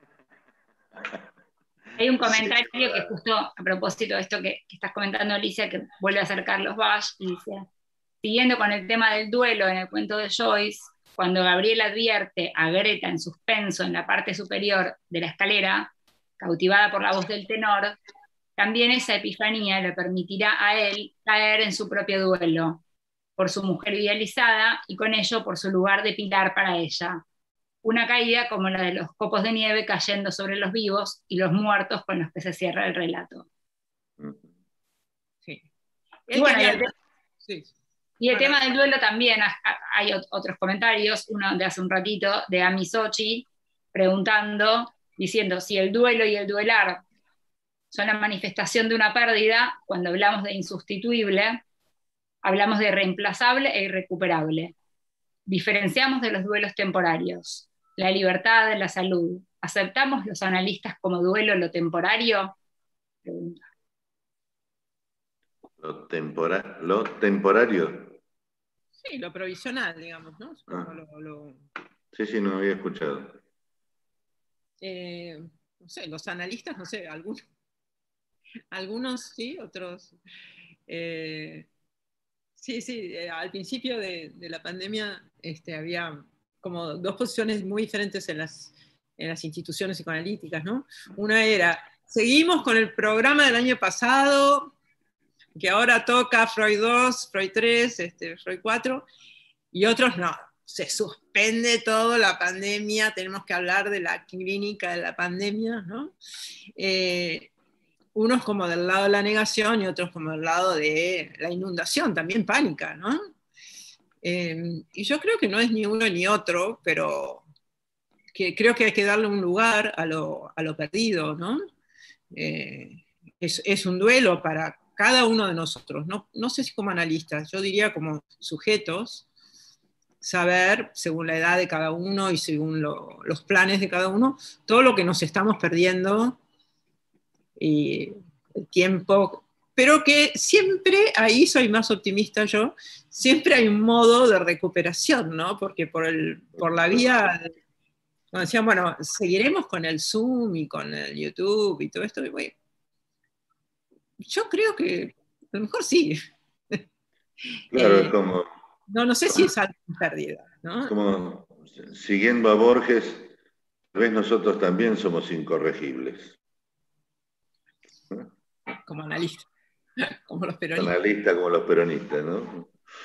Hay un comentario que justo a propósito de esto que, que estás comentando, Alicia, que vuelve a hacer Carlos Basch, y dice, siguiendo con el tema del duelo en el cuento de Joyce, cuando Gabriel advierte a Greta en suspenso en la parte superior de la escalera, cautivada por la voz del tenor, también esa epifanía le permitirá a él caer en su propio duelo, por su mujer idealizada y con ello por su lugar de pilar para ella. Una caída como la de los copos de nieve cayendo sobre los vivos y los muertos con los que se cierra el relato. Sí. Y bueno, y el, sí. y el tema del duelo también, hay otros comentarios, uno de hace un ratito, de Ami Sochi, preguntando, diciendo, si el duelo y el duelar son la manifestación de una pérdida, cuando hablamos de insustituible, hablamos de reemplazable e irrecuperable. Diferenciamos de los duelos temporarios, la libertad, la salud. ¿Aceptamos los analistas como duelo lo temporario? Pregunta. Lo, tempora lo temporario. Sí, lo provisional, digamos, ¿no? Ah. Lo, lo... Sí, sí, no había escuchado. Eh, no sé, los analistas, no sé, algunos, algunos sí, otros... Eh, sí, sí, eh, al principio de, de la pandemia este, había como dos posiciones muy diferentes en las, en las instituciones psicoanalíticas, ¿no? Una era, seguimos con el programa del año pasado, que ahora toca Freud dos, Freud tres, este, Freud cuatro, y otros no, se suspende todo, la pandemia, tenemos que hablar de la clínica de la pandemia, ¿no? Eh, unos como del lado de la negación y otros como del lado de la inundación, también pánica, ¿no? Eh, y yo creo que no es ni uno ni otro, pero que creo que hay que darle un lugar a lo, a lo perdido, ¿no? Eh, es, es un duelo para cada uno de nosotros, no, no sé si como analistas, yo diría como sujetos, saber, según la edad de cada uno y según lo, los planes de cada uno, todo lo que nos estamos perdiendo y el tiempo, pero que siempre, ahí soy más optimista yo, siempre hay un modo de recuperación, ¿no? Porque por, el, por la vía, cuando decían, bueno, seguiremos con el Zoom y con el YouTube y todo esto, y bueno, yo creo que a lo mejor sí. Claro, eh, es como... No, no sé como, si es algo pérdida, ¿no? Como, siguiendo a Borges, tal vez nosotros también somos incorregibles. Como analista, como los peronistas. Analista como los peronistas, ¿no?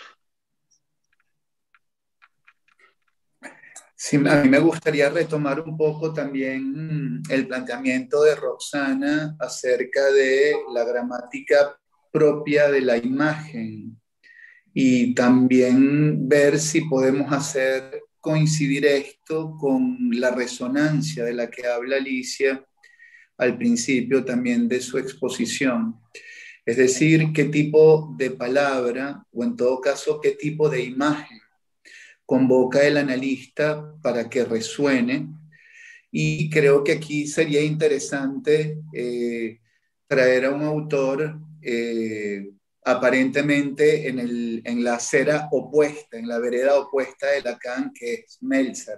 Sí, a mí me gustaría retomar un poco también el planteamiento de Roxana acerca de la gramática propia de la imagen y también ver si podemos hacer coincidir esto con la resonancia de la que habla Alicia al principio también de su exposición. Es decir, qué tipo de palabra o en todo caso qué tipo de imagen convoca el analista para que resuene. Y creo que aquí sería interesante eh, traer a un autor eh, aparentemente en, el, en la acera opuesta, en la vereda opuesta de Lacan, que es Meltzer.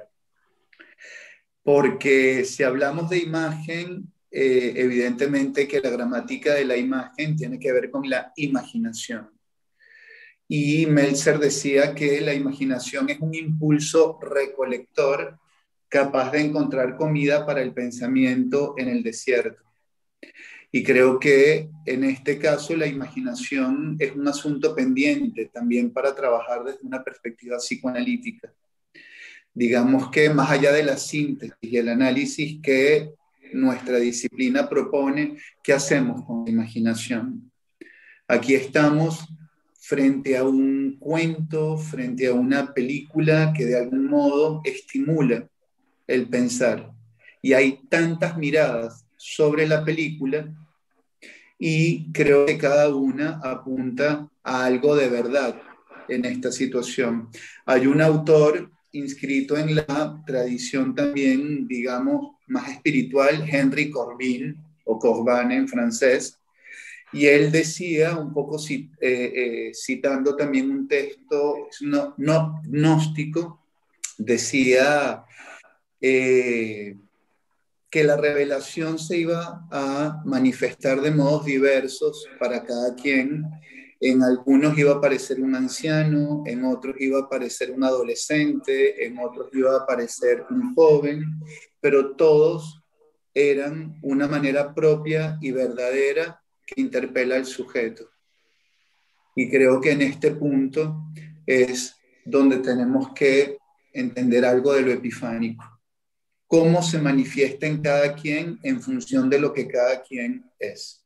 Porque si hablamos de imagen, eh, evidentemente que la gramática de la imagen tiene que ver con la imaginación. Y Meltzer decía que la imaginación es un impulso recolector capaz de encontrar comida para el pensamiento en el desierto. Y creo que en este caso la imaginación es un asunto pendiente también para trabajar desde una perspectiva psicoanalítica. Digamos que más allá de la síntesis y el análisis que nuestra disciplina propone, ¿qué hacemos con la imaginación? Aquí estamos frente a un cuento, frente a una película que de algún modo estimula el pensar. Y hay tantas miradas sobre la película y creo que cada una apunta a algo de verdad en esta situación. Hay un autor inscrito en la tradición también, digamos, más espiritual, Henry Corbin, o Corbin en francés, y él decía, un poco eh, eh, citando también un texto no, no, gnóstico, decía eh, que la revelación se iba a manifestar de modos diversos para cada quien. En algunos iba a aparecer un anciano, en otros iba a aparecer un adolescente, en otros iba a aparecer un joven, pero todos eran una manera propia y verdadera que interpela al sujeto. Y creo que en este punto es donde tenemos que entender algo de lo epifánico. Cómo se manifiesta en cada quien en función de lo que cada quien es.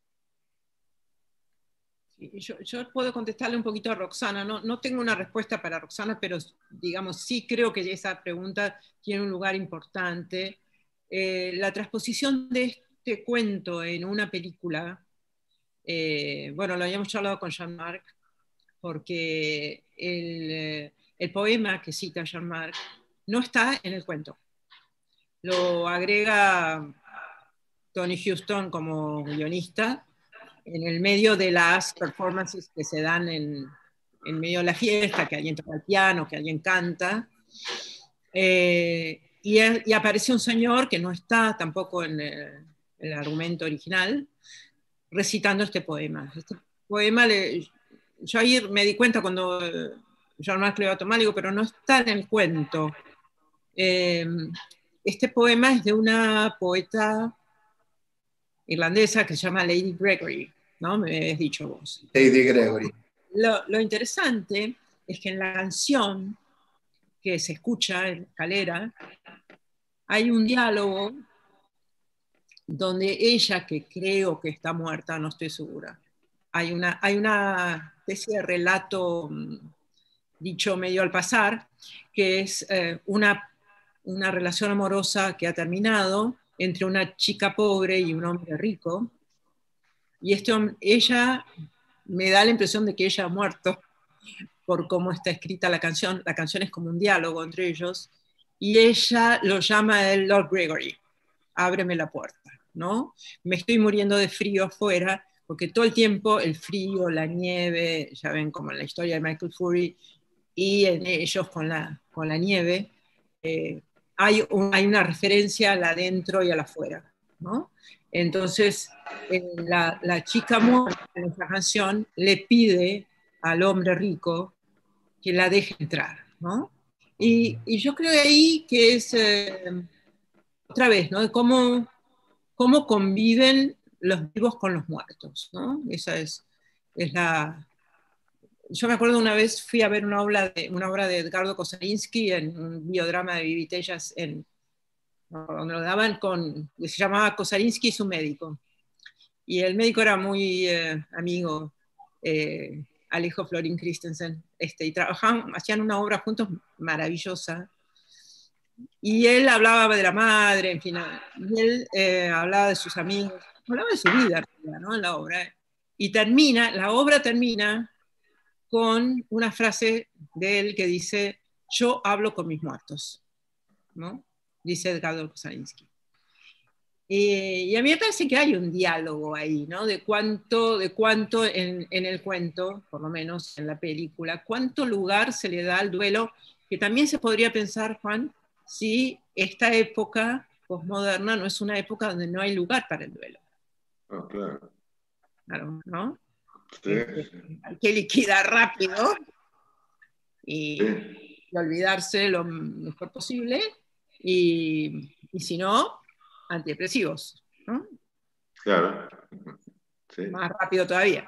Yo, yo puedo contestarle un poquito a Roxana. No, no tengo una respuesta para Roxana, pero digamos, sí creo que esa pregunta tiene un lugar importante. Eh, la transposición de este cuento en una película, eh, bueno, lo habíamos charlado con Jean-Marc, porque el, el poema que cita Jean-Marc no está en el cuento. Lo agrega Tony Houston como guionista en el medio de las performances que se dan en, en medio de la fiesta, que alguien toca el piano, que alguien canta. Eh, y, y aparece un señor que no está tampoco en el, en el argumento original, recitando este poema. Este poema, le, yo ahí me di cuenta cuando Jean-Marc lo iba a tomar, digo, pero no está en el cuento. Eh, este poema es de una poeta irlandesa que se llama Lady Gregory, ¿no? Me habías dicho vos. Lady Gregory. Lo, lo interesante es que en la canción que se escucha en la escalera hay un diálogo donde ella, que creo que está muerta, no estoy segura, hay una, hay una especie de relato dicho medio al pasar, que es eh, una, una relación amorosa que ha terminado entre una chica pobre y un hombre rico, y esto, ella me da la impresión de que ella ha muerto por cómo está escrita la canción. La canción es como un diálogo entre ellos, y ella lo llama el Lord Gregory, ábreme la puerta, ¿no? Me estoy muriendo de frío afuera, porque todo el tiempo el frío, la nieve, ya ven como en la historia de Michael Fury, y en ellos con la, con la nieve, eh, hay, un, hay una referencia al adentro y al afuera, ¿no? Entonces, eh, la, la chica muerta en esa canción le pide al hombre rico que la deje entrar, ¿no? Y, y yo creo ahí que es, eh, otra vez, ¿no? Cómo, cómo conviven los vivos con los muertos, ¿no? Esa es, es la... Yo me acuerdo una vez fui a ver una obra de, una obra de Edgardo Kosarinsky en un biodrama de Vivi Tellas en donde lo daban con, se llamaba Kosarinsky y su médico. Y el médico era muy eh, amigo, eh, Alejo Florin Christensen, este, y trabajaban, hacían una obra juntos maravillosa. Y él hablaba de la madre, en fin, y él eh, hablaba de sus amigos, hablaba de su vida, ¿no? En la obra. Y termina, la obra termina con una frase de él que dice: yo hablo con mis muertos, ¿no? Dice Edgardo Kosaninsky. Eh, y a mí me parece que hay un diálogo ahí, ¿no? De cuánto, de cuánto en, en el cuento, por lo menos en la película, cuánto lugar se le da al duelo, que también se podría pensar, Juan, si esta época posmoderna no es una época donde no hay lugar para el duelo. Oh, claro. Claro, ¿no? Sí, Eh, sí. hay que liquidar rápido y, Sí. y olvidarse lo mejor posible, y, y si no, antidepresivos, ¿no? Claro. Sí. Más rápido todavía.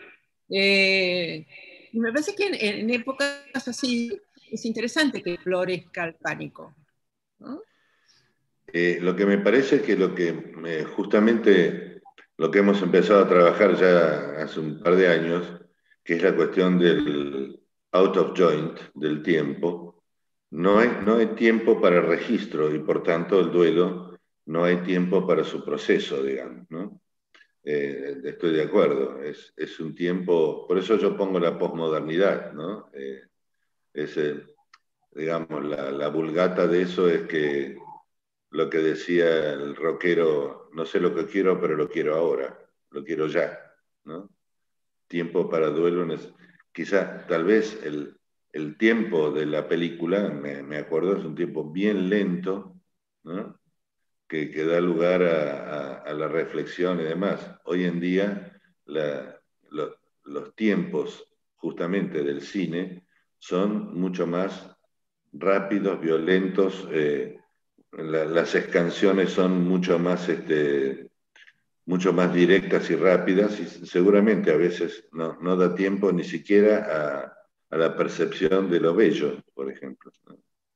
Eh, y me parece que en, en épocas así es interesante que florezca el pánico, ¿no? Eh, lo que me parece es que lo que eh, justamente lo que hemos empezado a trabajar ya hace un par de años, que es la cuestión del out of joint, del tiempo, no hay, no hay tiempo para el registro y por tanto el duelo no hay tiempo para su proceso, digamos, ¿no? Eh, estoy de acuerdo, es, es un tiempo, por eso yo pongo la posmodernidad, ¿no? Eh, es el, digamos, la, la vulgata de eso es que lo que decía el rockero, no sé lo que quiero, pero lo quiero ahora, lo quiero ya, ¿no? Tiempo para duelo, quizá, tal vez el, el tiempo de la película, me, me acuerdo, es un tiempo bien lento, ¿no? Que, que da lugar a, a, a la reflexión y demás. Hoy en día, la, lo, los tiempos justamente del cine son mucho más rápidos, violentos, eh, la, las escansiones son mucho más, este, mucho más directas y rápidas y seguramente a veces no, no da tiempo ni siquiera a, a la percepción de lo bello, por ejemplo, ¿no?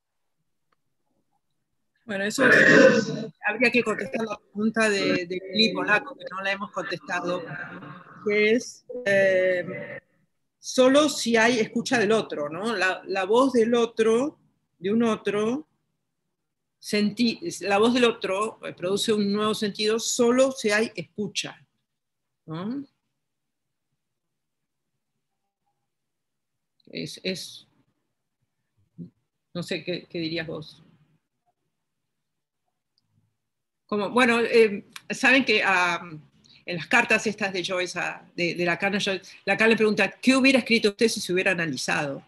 Bueno, eso es, habría que contestar la pregunta de, de Lili Polaco, que no la hemos contestado, que es eh, solo si hay escucha del otro, ¿no? La, la voz del otro, de un otro, senti, la voz del otro produce un nuevo sentido solo si hay escucha, ¿no? Es, es no sé qué, qué dirías vos. Como, bueno, eh, saben que um, en las cartas estas de Joyce, a, de, de Lacan, Lacan le pregunta, ¿qué hubiera escrito usted si se hubiera analizado?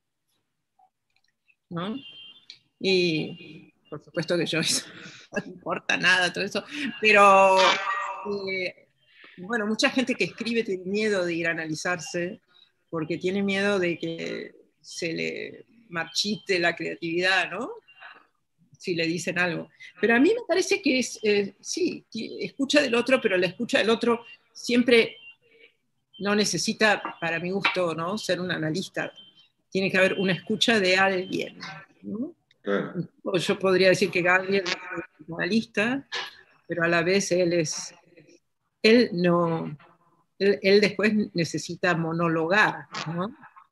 ¿No? Y por supuesto que Joyce no le importa nada todo eso, pero eh, bueno, mucha gente que escribe tiene miedo de ir a analizarse porque tiene miedo de que se le marchite la creatividad, ¿no? Si le dicen algo. Pero a mí me parece que es, eh, sí, escucha del otro, pero la escucha del otro siempre no necesita, para mi gusto, ¿no?, ser un analista. Tiene que haber una escucha de alguien, ¿no? Claro. Yo podría decir que Gabriel es un analista, pero a la vez él es, él no, él, él después necesita monologar, ¿no?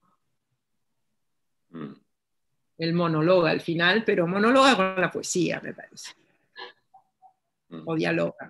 Mm. Él monologa al final, pero monologa con la poesía, me parece. O dialoga.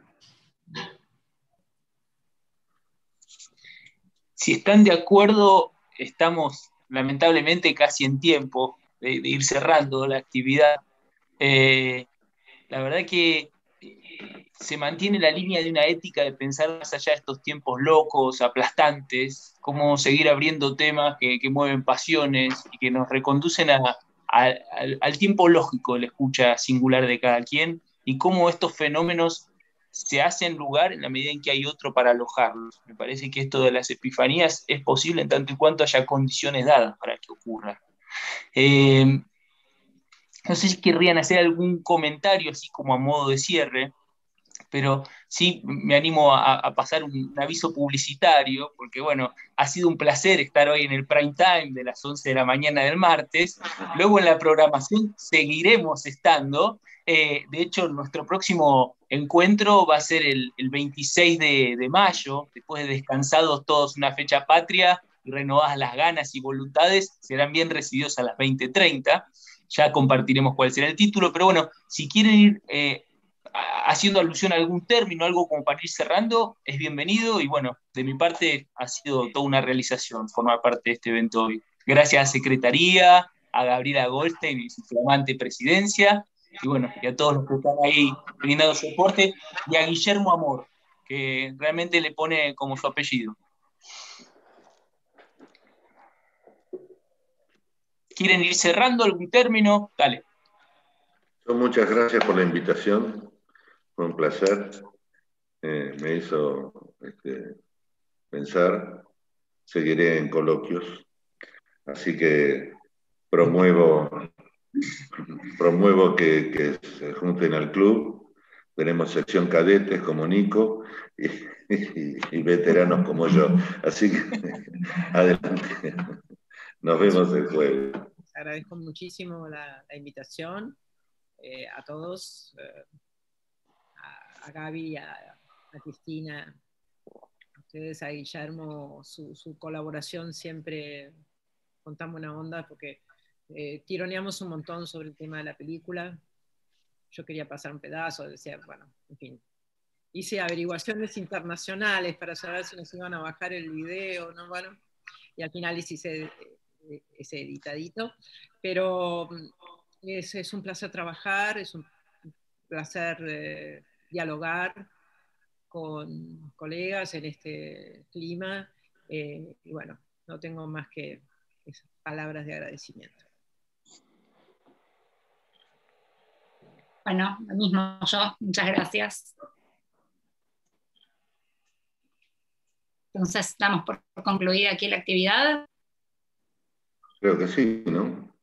Si están de acuerdo, estamos lamentablemente casi en tiempo de, de ir cerrando la actividad. Eh, la verdad que se mantiene la línea de una ética de pensar más allá de estos tiempos locos, aplastantes, cómo seguir abriendo temas que, que mueven pasiones y que nos reconducen a, a, al, al tiempo lógico de la escucha singular de cada quien, y cómo estos fenómenos se hacen lugar en la medida en que hay otro para alojarlos. Me parece que esto de las epifanías es posible en tanto y cuanto haya condiciones dadas para que ocurra. Eh, no sé si querrían hacer algún comentario así como a modo de cierre, pero sí me animo a, a pasar un, un aviso publicitario, porque bueno, ha sido un placer estar hoy en el prime time de las once de la mañana del martes. Luego en la programación seguiremos estando. Eh, de hecho, nuestro próximo encuentro va a ser el, el veintiséis de, de mayo, después de descansados todos una fecha patria y renovadas las ganas y voluntades, serán bien recibidos a las veinte treinta. Ya compartiremos cuál será el título, pero bueno, si quieren ir eh, haciendo alusión a algún término, algo como para ir cerrando, es bienvenido. Y bueno, de mi parte ha sido toda una realización formar parte de este evento hoy. Gracias a Secretaría, a Gabriela Goldstein y su flamante presidencia, y bueno, y a todos los que están ahí brindando soporte, y a Guillermo Amor, que realmente le pone como su apellido. ¿Quieren ir cerrando algún término? Dale. Muchas gracias por la invitación, fue un placer, eh, me hizo este, pensar, seguiré en coloquios, así que promuevo, promuevo que, que se junten al club. Tenemos sección cadetes como Nico y, y, y veteranos como yo, así que adelante, nos vemos el jueves. Agradezco muchísimo la, la invitación eh, a todos, eh, a, a Gaby, a, a Cristina, a ustedes, a Guillermo, su, su colaboración siempre con tan buena onda, porque eh, tironeamos un montón sobre el tema de la película. Yo quería pasar un pedazo, decía, bueno, en fin. Hice averiguaciones internacionales para saber si nos iban a bajar el video, ¿no? Bueno, y al final hice ese, ese editadito. Pero es, es un placer trabajar, es un placer eh, dialogar con colegas en este clima. Eh, y bueno, no tengo más que esas palabras de agradecimiento. Bueno, lo mismo yo, muchas gracias. Entonces, damos por concluida aquí la actividad. Creo que sí, ¿no?